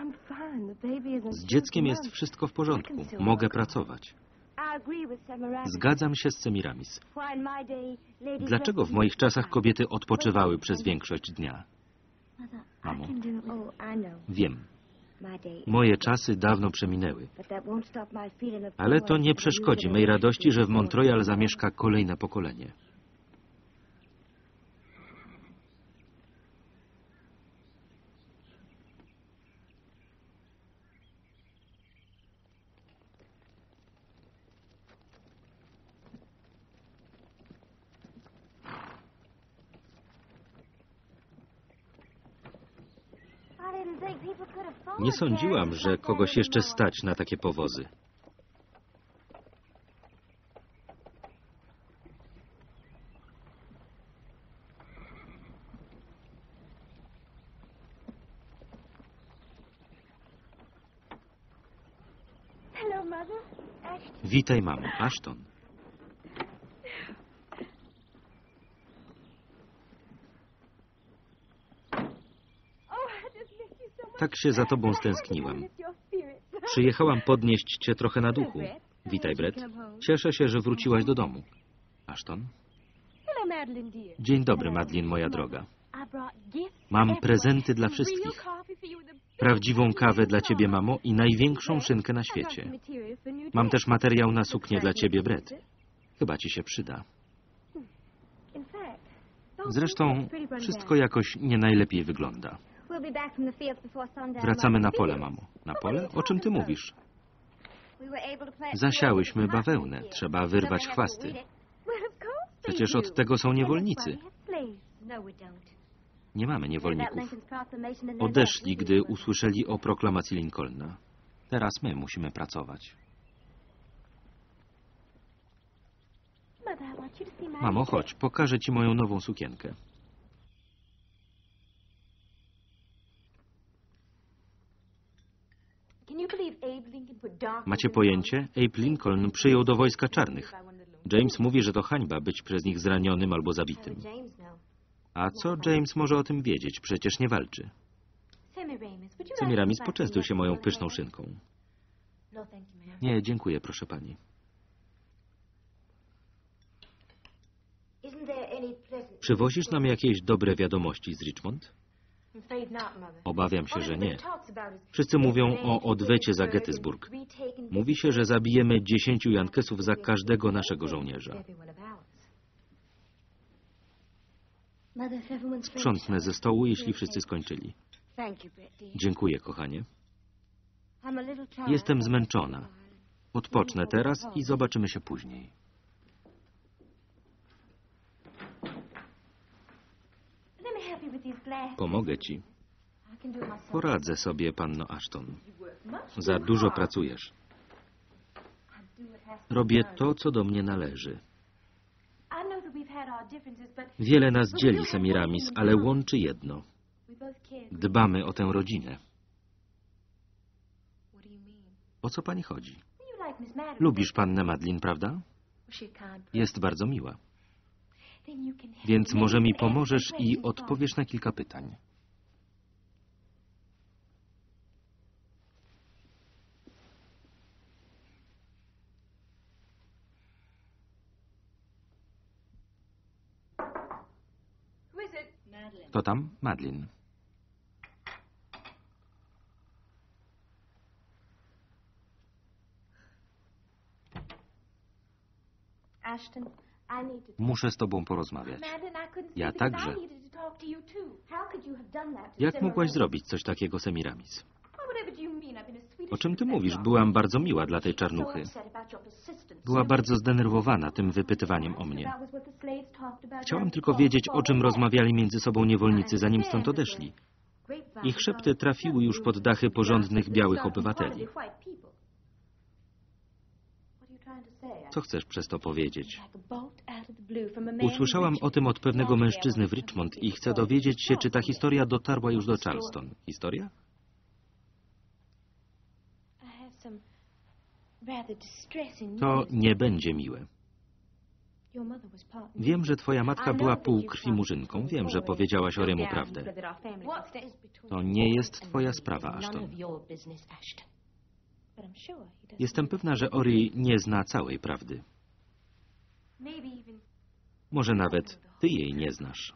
Speaker 1: Z dzieckiem jest wszystko w porządku. Mogę pracować. Zgadzam się z Semiramis. Dlaczego w moich czasach kobiety odpoczywały przez większość dnia? Mamo, wiem. Moje czasy dawno przeminęły. Ale to nie przeszkodzi mej radości, że w Montreal zamieszka kolejne pokolenie. Nie sądziłam, że kogoś jeszcze stać na takie powozy. Witaj, mamo. Ashton. Tak się za tobą stęskniłam. Przyjechałam podnieść cię trochę na duchu. Witaj, Brett. Cieszę się, że wróciłaś do domu. Ashton? Dzień dobry, Madeleine, moja droga. Mam prezenty dla wszystkich. Prawdziwą kawę dla ciebie, mamo, i największą szynkę na świecie. Mam też materiał na suknię dla ciebie, Brett. Chyba ci się przyda. Zresztą wszystko jakoś nie najlepiej wygląda. Wracamy na pole, mamo. Na pole? O czym ty mówisz? Zasiałyśmy bawełnę. Trzeba wyrwać chwasty. Przecież od tego są niewolnicy. Nie mamy niewolników. Odeszli, gdy usłyszeli o proklamacji Lincolna. Teraz my musimy pracować. Mamo, chodź, pokażę ci moją nową sukienkę. Macie pojęcie? Abe Lincoln przyjął do wojska czarnych. James mówi, że to hańba być przez nich zranionym albo zabitym. A co James może o tym wiedzieć? Przecież nie walczy. Semiramis, poczęstuj się moją pyszną szynką. Nie, dziękuję, proszę pani. Przywozisz nam jakieś dobre wiadomości z Richmond? Obawiam się, że nie. Wszyscy mówią o odwecie za Gettysburg. Mówi się, że zabijemy dziesięciu Jankesów za każdego naszego żołnierza. Sprzątnę ze stołu, jeśli wszyscy skończyli. Dziękuję, kochanie. Jestem zmęczona. Odpocznę teraz i zobaczymy się później. Pomogę ci. Poradzę sobie, panno Ashton. Za dużo pracujesz. Robię to, co do mnie należy. Wiele nas dzieli, Semiramis, ale łączy jedno. Dbamy o tę rodzinę. O co pani chodzi? Lubisz pannę Madeline, prawda? Jest bardzo miła. Więc może mi pomożesz i odpowiesz na kilka pytań. To tam? Madeline. Muszę z tobą porozmawiać. Ja także. Jak mogłaś zrobić coś takiego, Semiramis? O czym ty mówisz? Byłam bardzo miła dla tej czarnuchy. Była bardzo zdenerwowana tym wypytywaniem o mnie. Chciałam tylko wiedzieć, o czym rozmawiali między sobą niewolnicy, zanim stąd odeszli. Ich szepty trafiły już pod dachy porządnych białych obywateli. Co chcesz przez to powiedzieć? Usłyszałam o tym od pewnego mężczyzny w Richmond i chcę dowiedzieć się, czy ta historia dotarła już do Charleston. Historia? To nie będzie miłe. Wiem, że twoja matka była pół krwi murzynką. Wiem, że powiedziałaś Oryemu prawdę. To nie jest twoja sprawa, Ashton. Jestem pewna, że Ory nie zna całej prawdy. Może nawet ty jej nie znasz.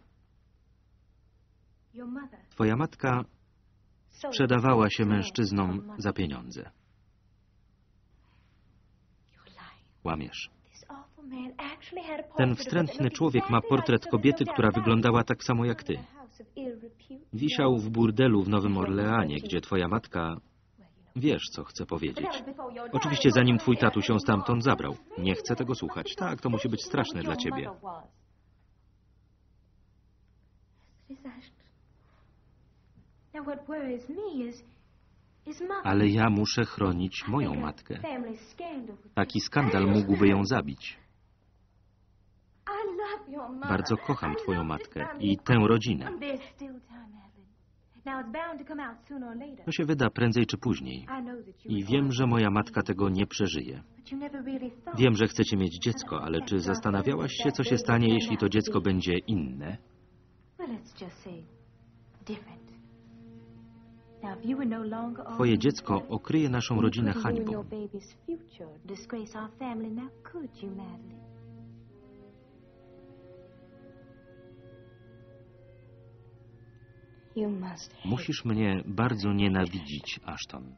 Speaker 1: Twoja matka sprzedawała się mężczyznom za pieniądze. Łamiesz. Ten wstrętny człowiek ma portret kobiety, która wyglądała tak samo jak ty. Wisiał w burdelu w Nowym Orleanie, gdzie twoja matka... Wiesz, co chcę powiedzieć. Oczywiście zanim twój tatuś ją stamtąd zabrał. Nie chcę tego słuchać. Tak, to musi być straszne dla ciebie. Ale ja muszę chronić moją matkę. Taki skandal mógłby ją zabić. Bardzo kocham twoją matkę i tę rodzinę. To się wyda prędzej czy później. I wiem, że moja matka tego nie przeżyje. Wiem, że chcecie mieć dziecko, ale czy zastanawiałaś się, co się stanie, jeśli to dziecko będzie inne? Twoje dziecko okryje naszą rodzinę hańbą. Musisz mnie bardzo nienawidzić, Ashton.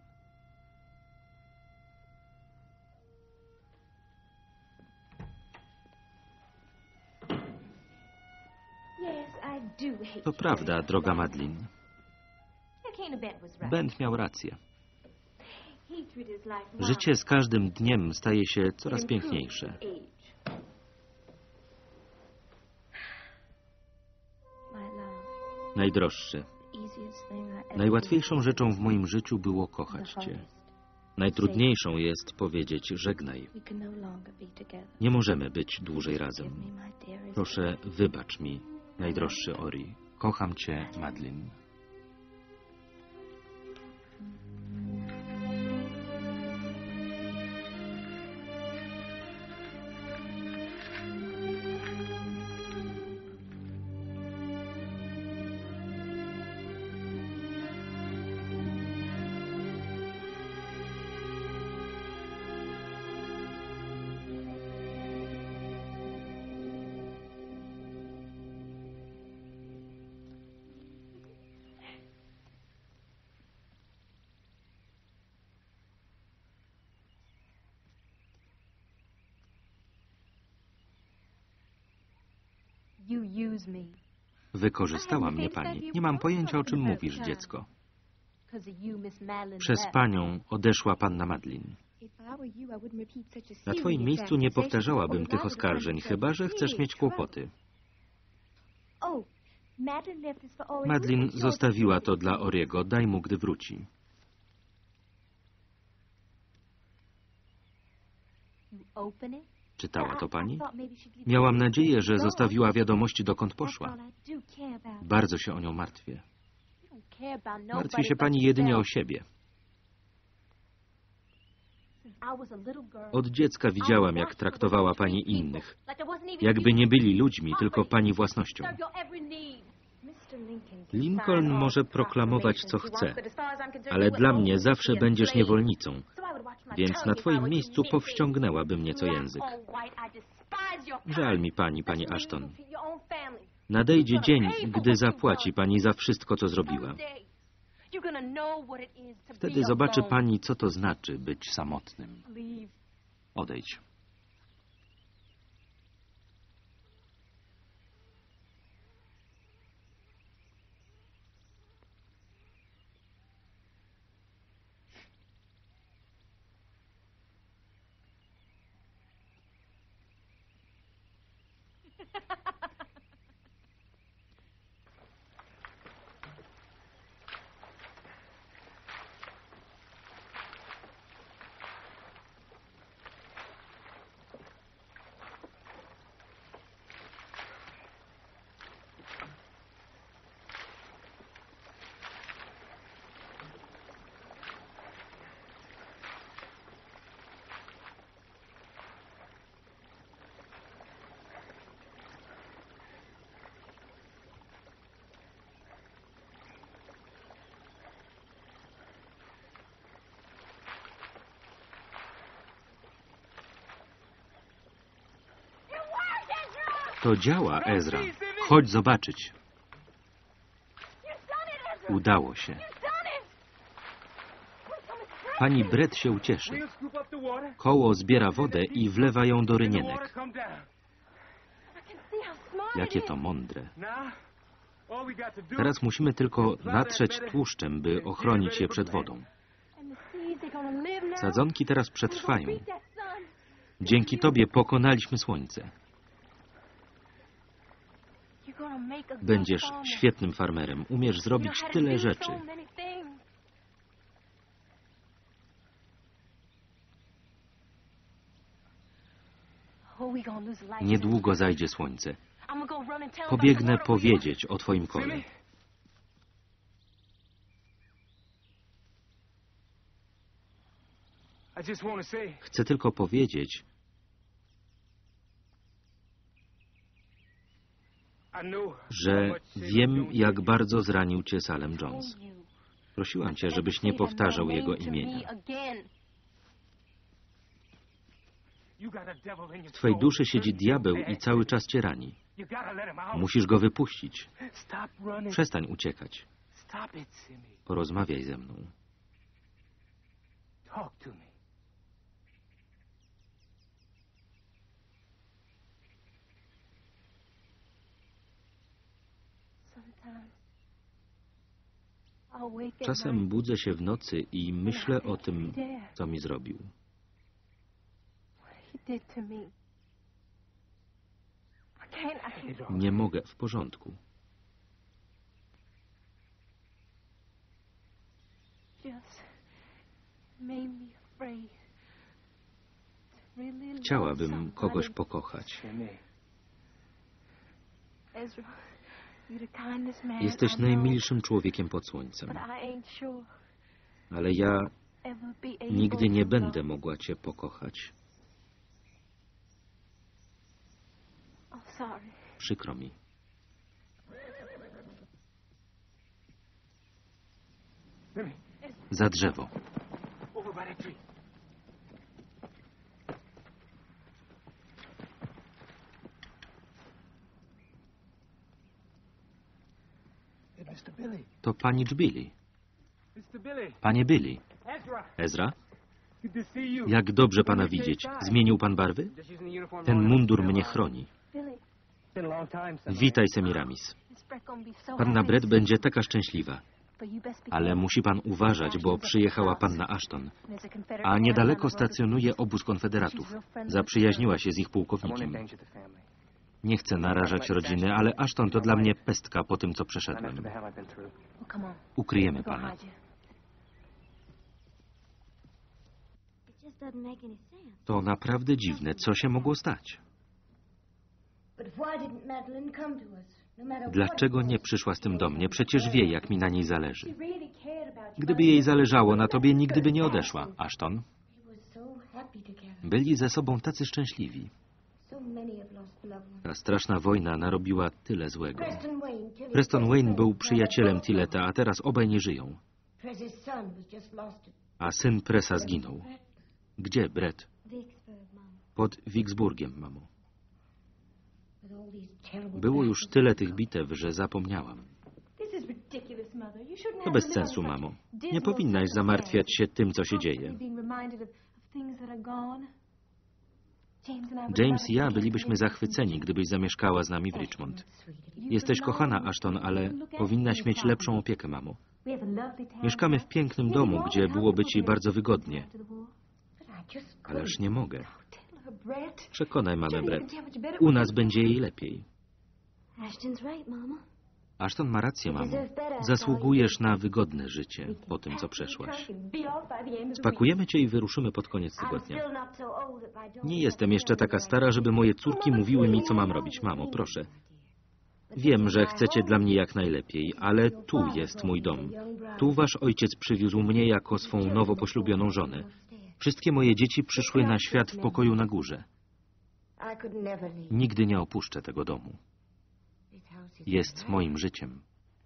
Speaker 1: To prawda, droga Madeline. Bent miał rację. Życie z każdym dniem staje się coraz piękniejsze. Najdroższy. Najłatwiejszą rzeczą w moim życiu było kochać Cię. Najtrudniejszą jest powiedzieć żegnaj. Nie możemy być dłużej razem. Proszę, wybacz mi, najdroższy Ori. Kocham Cię, Madeleine. Wykorzystała mnie pani. Nie mam pojęcia, o czym mówisz, dziecko. Przez panią odeszła panna Madeleine. Na twoim miejscu nie powtarzałabym tych oskarżeń, chyba że chcesz mieć kłopoty. Madeleine zostawiła to dla Oriego. Daj mu, gdy wróci. Czytała to pani? Miałam nadzieję, że zostawiła wiadomości, dokąd poszła. Bardzo się o nią martwię. Martwi się pani jedynie o siebie. Od dziecka widziałam, jak traktowała pani innych. Jakby nie byli ludźmi, tylko pani własnością. Lincoln może proklamować, co chce, ale dla mnie zawsze będziesz niewolnicą. Więc na twoim miejscu powściągnęłaby mnie co język. Żal mi pani, pani Ashton. Nadejdzie dzień, gdy zapłaci pani za wszystko, co zrobiła. Wtedy zobaczy pani, co to znaczy być samotnym. Odejdź. To działa, Ezra. Chodź zobaczyć. Udało się. Pani Brett się ucieszy. Koło zbiera wodę i wlewa ją do rynienek. Jakie to mądre. Teraz musimy tylko natrzeć tłuszczem, by ochronić je przed wodą. Sadzonki teraz przetrwają. Dzięki tobie pokonaliśmy słońce. Będziesz świetnym farmerem. Umiesz zrobić tyle rzeczy. Niedługo zajdzie słońce. Pobiegnę powiedzieć o twoim kole. Chcę tylko powiedzieć, że wiem, jak bardzo zranił cię Salem Jones. Prosiłam cię, żebyś nie powtarzał jego imienia. W twej duszy siedzi diabeł i cały czas cię rani. Musisz go wypuścić. Przestań uciekać. Porozmawiaj ze mną. Czasem budzę się w nocy i myślę o tym, co mi zrobił. Nie mogę, w porządku. Chciałabym kogoś pokochać. Jesteś najmilszym człowiekiem pod słońcem. Ale ja nigdy nie będę mogła cię pokochać. Przykro mi. Za drzewo. To pani Billy. Panie Billy. Ezra? Jak dobrze pana widzieć. Zmienił pan barwy? Ten mundur mnie chroni. Witaj, Semiramis. Panna Brett będzie taka szczęśliwa. Ale musi pan uważać, bo przyjechała panna Ashton, a niedaleko stacjonuje obóz konfederatów. Zaprzyjaźniła się z ich pułkownikiem. Nie chcę narażać rodziny, ale Ashton to dla mnie pestka po tym, co przeszedłem. Ukryjemy pana. To naprawdę dziwne. Co się mogło stać? Dlaczego nie przyszła z tym do mnie? Przecież wie, jak mi na niej zależy. Gdyby jej zależało na tobie, nigdy by nie odeszła. Ashton? Byli ze sobą tacy szczęśliwi. Ta straszna wojna narobiła tyle złego. Preston Wayne był przyjacielem Tilleta, a teraz obaj nie żyją. A syn Presa zginął. Gdzie, Brett? Pod Vicksburgiem, mamo. Było już tyle tych bitew, że zapomniałam. To bez sensu, mamo. Nie powinnaś zamartwiać się tym, co się dzieje. James i ja bylibyśmy zachwyceni, gdybyś zamieszkała z nami w Richmond. Jesteś kochana, Ashton, ale powinnaś mieć lepszą opiekę, mamo. Mieszkamy w pięknym domu, gdzie byłoby ci bardzo wygodnie. Ależ nie mogę. Przekonaj mamę Brett. U nas będzie jej lepiej. Ashton ma rację, mamo. Zasługujesz na wygodne życie po tym, co przeszłaś. Spakujemy cię i wyruszymy pod koniec tygodnia. Nie jestem jeszcze taka stara, żeby moje córki mówiły mi, co mam robić. Mamo, proszę. Wiem, że chcecie dla mnie jak najlepiej, ale tu jest mój dom. Tu wasz ojciec przywiózł mnie jako swą nowo poślubioną żonę. Wszystkie moje dzieci przyszły na świat w pokoju na górze. Nigdy nie opuszczę tego domu. Jest moim życiem.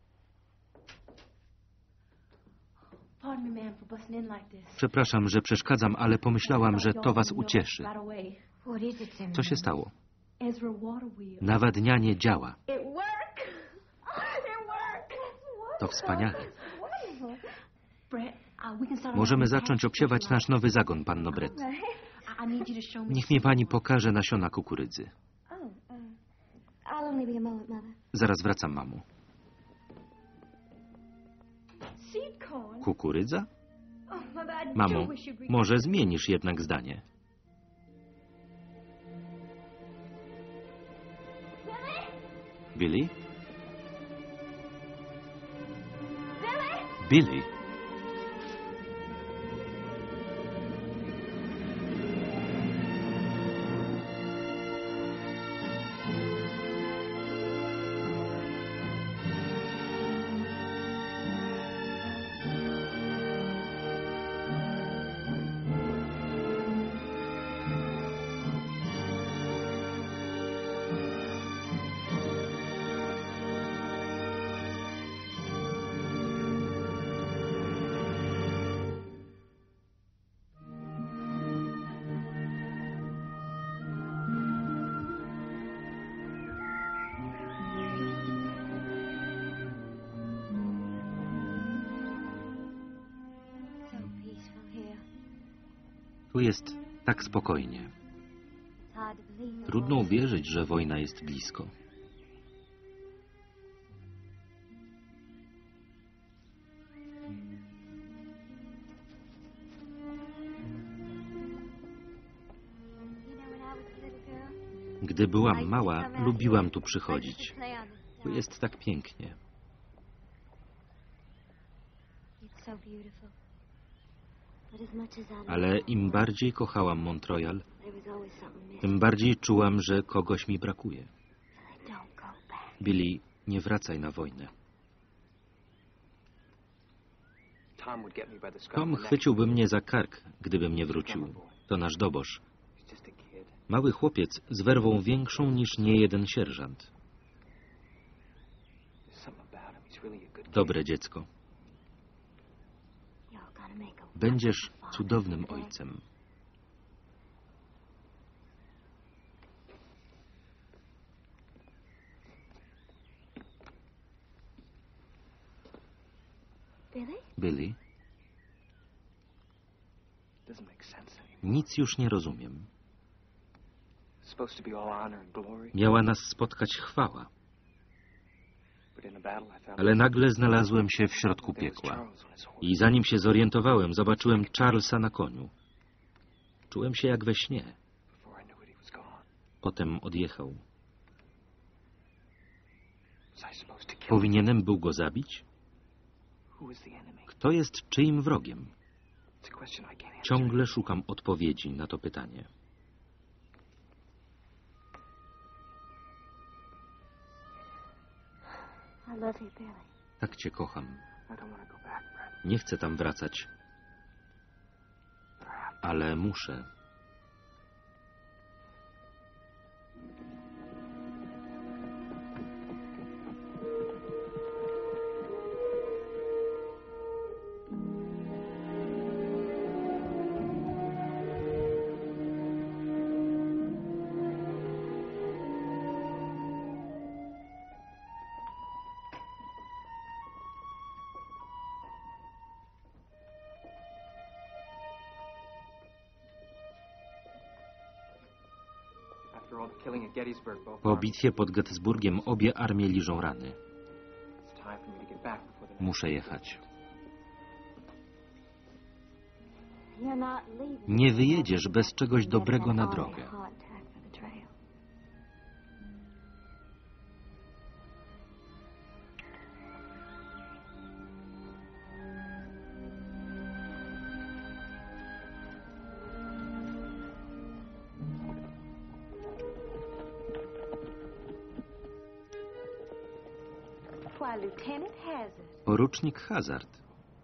Speaker 1: Przepraszam, że przeszkadzam, ale pomyślałam, że to was ucieszy. Co się stało? Nawadnianie działa. To wspaniale. Możemy zacząć obsiewać nasz nowy zagon, panno Brett. Niech mi pani pokaże nasiona kukurydzy. Zaraz wracam, mamo. Kukurydza? Mamo, może zmienisz jednak zdanie. Billy? Billy? Tu jest tak spokojnie. Trudno uwierzyć, że wojna jest blisko. Gdy byłam mała, lubiłam tu przychodzić. Tu jest tak pięknie. Ale im bardziej kochałam Montreal, tym bardziej czułam, że kogoś mi brakuje. Billy, nie wracaj na wojnę. Tom chwyciłby mnie za kark, gdybym nie wrócił. To nasz dobosz. Mały chłopiec z werwą większą niż niejeden sierżant. Dobre dziecko. Będziesz cudownym ojcem. Billy? Nic już nie rozumiem. Miała nas spotkać chwała. Ale nagle znalazłem się w środku piekła. I zanim się zorientowałem, zobaczyłem Charlesa na koniu. Czułem się jak we śnie. Potem odjechał. Powinienem był go zabić? Kto jest czyim wrogiem? Ciągle szukam odpowiedzi na to pytanie. Tak cię kocham. Nie chcę tam wracać. Ale muszę. Po bitwie pod Gettysburgiem obie armie liżą rany. Muszę jechać. Nie wyjedziesz bez czegoś dobrego na drogę. Porucznik Hazard.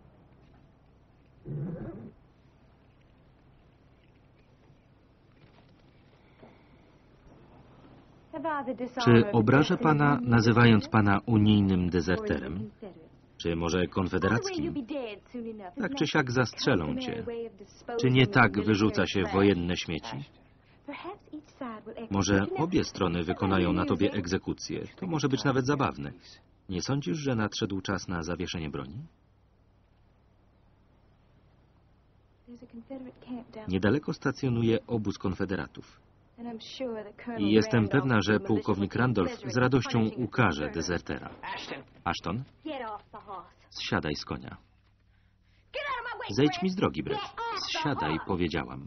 Speaker 1: Czy obrażę pana, nazywając pana unijnym dezerterem? Czy może konfederackim? Tak czy siak zastrzelą cię. Czy nie tak wyrzuca się wojenne śmieci? Może obie strony wykonają na tobie egzekucję. To może być nawet zabawne. Nie sądzisz, że nadszedł czas na zawieszenie broni? Niedaleko stacjonuje obóz konfederatów. I jestem pewna, że pułkownik Randolph z radością ukaże dezertera. Ashton, zsiadaj z konia. Zejdź mi z drogi, Brett. Zsiadaj, powiedziałam.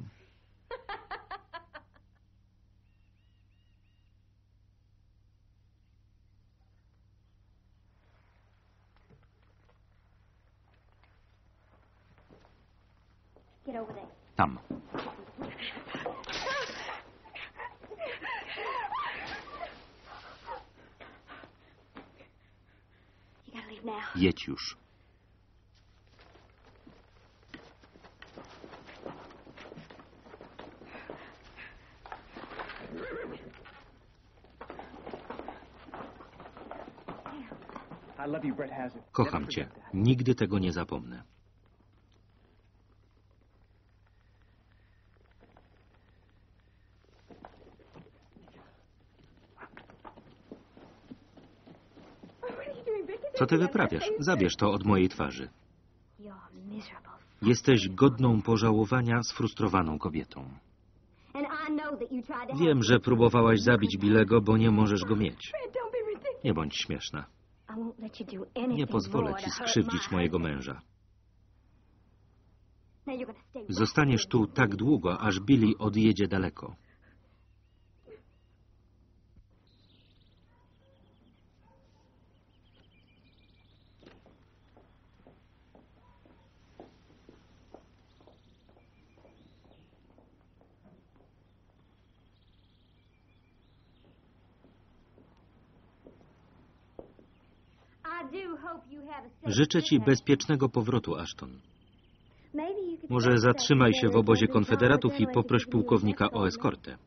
Speaker 1: Tam. Jedź już. Kocham cię. Nigdy tego nie zapomnę. Co ty wyprawiasz? Zabierz to od mojej twarzy. Jesteś godną pożałowania, sfrustrowaną kobietą. Wiem, że próbowałaś zabić Billego, bo nie możesz go mieć. Nie bądź śmieszna. Nie pozwolę ci skrzywdzić mojego męża. Zostaniesz tu tak długo, aż Billy odjedzie daleko. Życzę ci bezpiecznego powrotu, Ashton. Może zatrzymaj się w obozie konfederatów i poproś pułkownika o eskortę.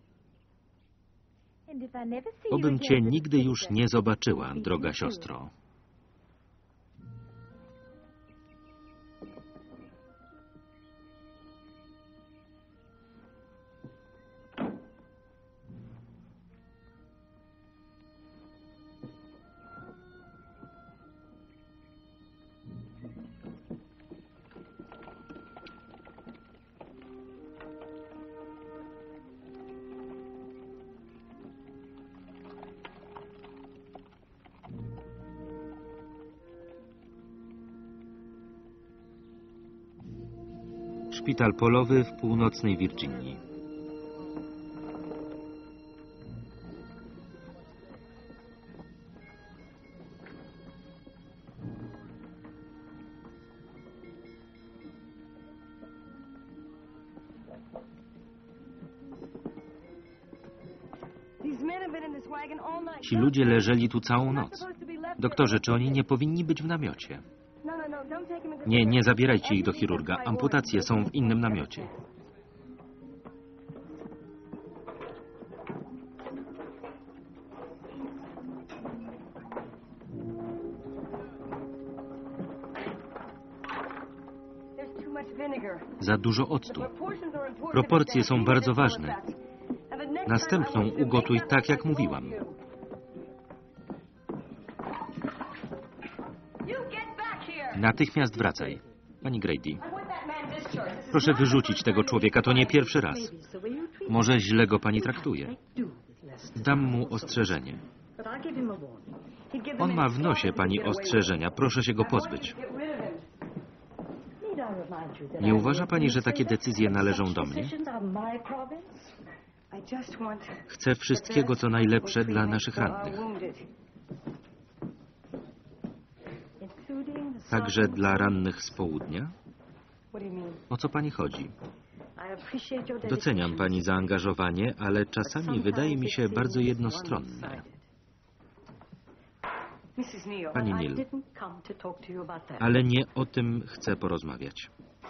Speaker 1: Obym cię nigdy już nie zobaczyła, droga siostro. Szpital polowy w północnej Virginii. Ci ludzie leżeli tu całą noc. Doktorze, czy oni nie powinni być w namiocie? Nie, nie zabierajcie ich do chirurga. Amputacje są w innym namiocie. Za dużo octu. Proporcje są bardzo ważne. Następną ugotuj tak, jak mówiłam. Natychmiast wracaj. Pani Grady. Proszę wyrzucić tego człowieka, to nie pierwszy raz. Może źle go pani traktuje. Dam mu ostrzeżenie. On ma w nosie pani ostrzeżenia. Proszę się go pozbyć. Nie uważa pani, że takie decyzje należą do mnie? Chcę wszystkiego, co najlepsze dla naszych rannych. Także dla rannych z południa? O co pani chodzi? Doceniam pani zaangażowanie, ale czasami wydaje mi się bardzo jednostronne. Pani Neal, ale nie o tym chcę porozmawiać.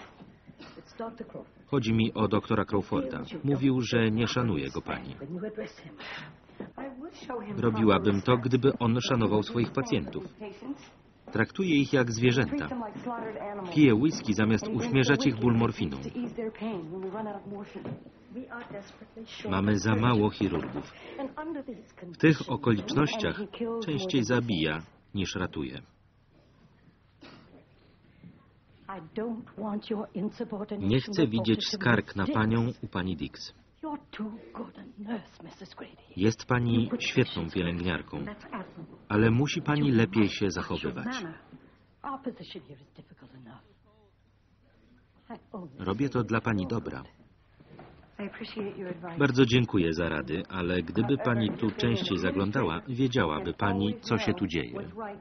Speaker 1: Chodzi mi o doktora Crawforda. Mówił, że nie szanuje go pani. Robiłabym to, gdyby on szanował swoich pacjentów. Traktuje ich jak zwierzęta. Pije whisky zamiast uśmierzać ich ból morfiną. Mamy za mało chirurgów. W tych okolicznościach częściej zabija niż ratuje. Nie chcę widzieć skarg na panią u pani Dix. Jest pani świetną pielęgniarką, ale musi pani lepiej się zachowywać. Robię to dla pani dobra. Bardzo dziękuję za rady, ale gdyby pani tu częściej zaglądała, wiedziałaby pani, co się tu dzieje.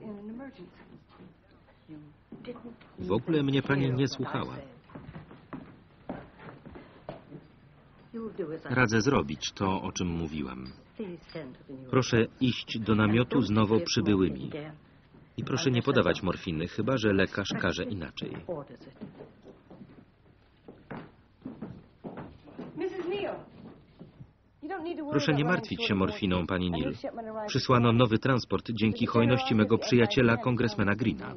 Speaker 1: W ogóle mnie pani nie słuchała. Radzę zrobić to, o czym mówiłam. Proszę iść do namiotu z nowo przybyłymi. I proszę nie podawać morfiny, chyba że lekarz każe inaczej. Proszę nie martwić się morfiną, pani Neal. Przysłano nowy transport dzięki hojności mego przyjaciela, kongresmena Greena.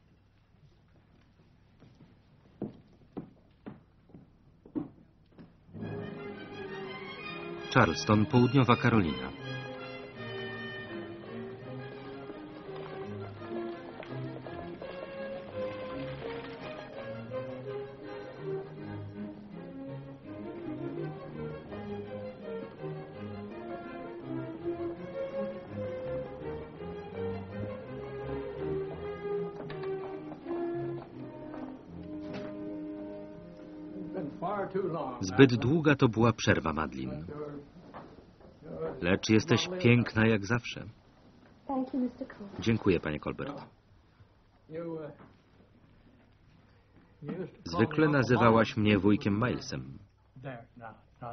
Speaker 1: Charleston, południowa Karolina. Zbyt długa to była przerwa, Madeline. Lecz jesteś piękna jak zawsze. Dziękuję, panie Colbert. Zwykle nazywałaś mnie wujkiem Milesem.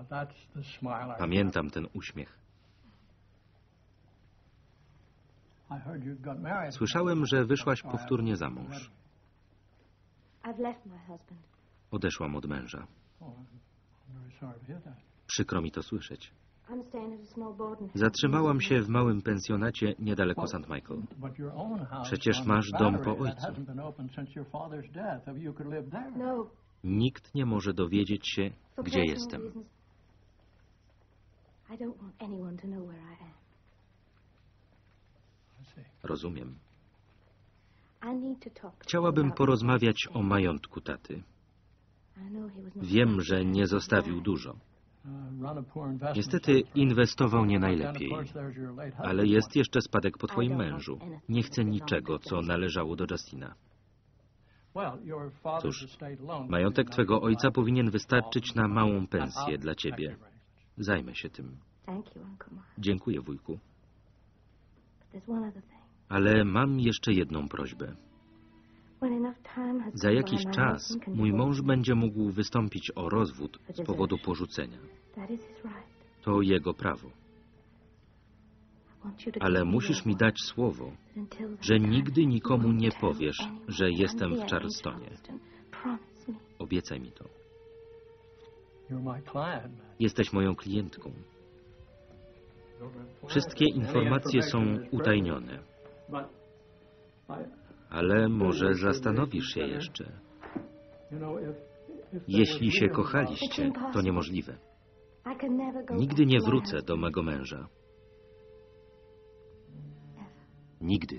Speaker 1: Pamiętam ten uśmiech. Słyszałem, że wyszłaś powtórnie za mąż. Odeszłam od męża. Przykro mi to słyszeć. Zatrzymałam się w małym pensjonacie niedaleko Saint Michael. Przecież masz dom po ojcu. Nikt nie może dowiedzieć się, gdzie jestem. Rozumiem. Chciałabym porozmawiać o majątku taty. Wiem, że nie zostawił dużo. Niestety inwestował nie najlepiej, ale jest jeszcze spadek po twoim mężu. Nie chcę niczego, co należało do Justina. Cóż, majątek twego ojca powinien wystarczyć na małą pensję dla ciebie. Zajmę się tym. Dziękuję, wujku. Ale mam jeszcze jedną prośbę. Za jakiś czas mój mąż będzie mógł wystąpić o rozwód z powodu porzucenia. To jego prawo. Ale musisz mi dać słowo, że nigdy nikomu nie powiesz, że jestem w Charlestonie. Obiecaj mi to. Jesteś moją klientką. Wszystkie informacje są utajnione. Ale może zastanowisz się jeszcze. Jeśli się kochaliście, to niemożliwe. Nigdy nie wrócę do mego męża. Nigdy.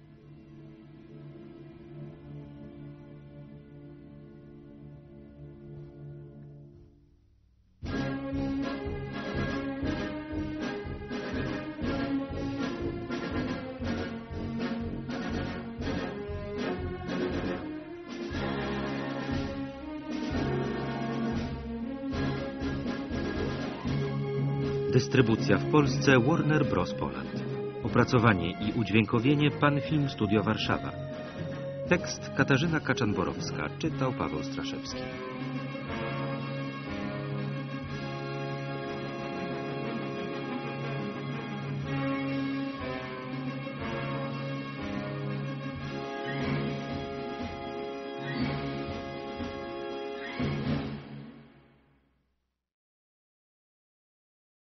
Speaker 1: Dystrybucja w Polsce Warner Bros. Poland. Opracowanie i udźwiękowienie Pan Film Studio Warszawa. Tekst Katarzyna Kaczan-Borowska. Czytał Paweł Straszewski.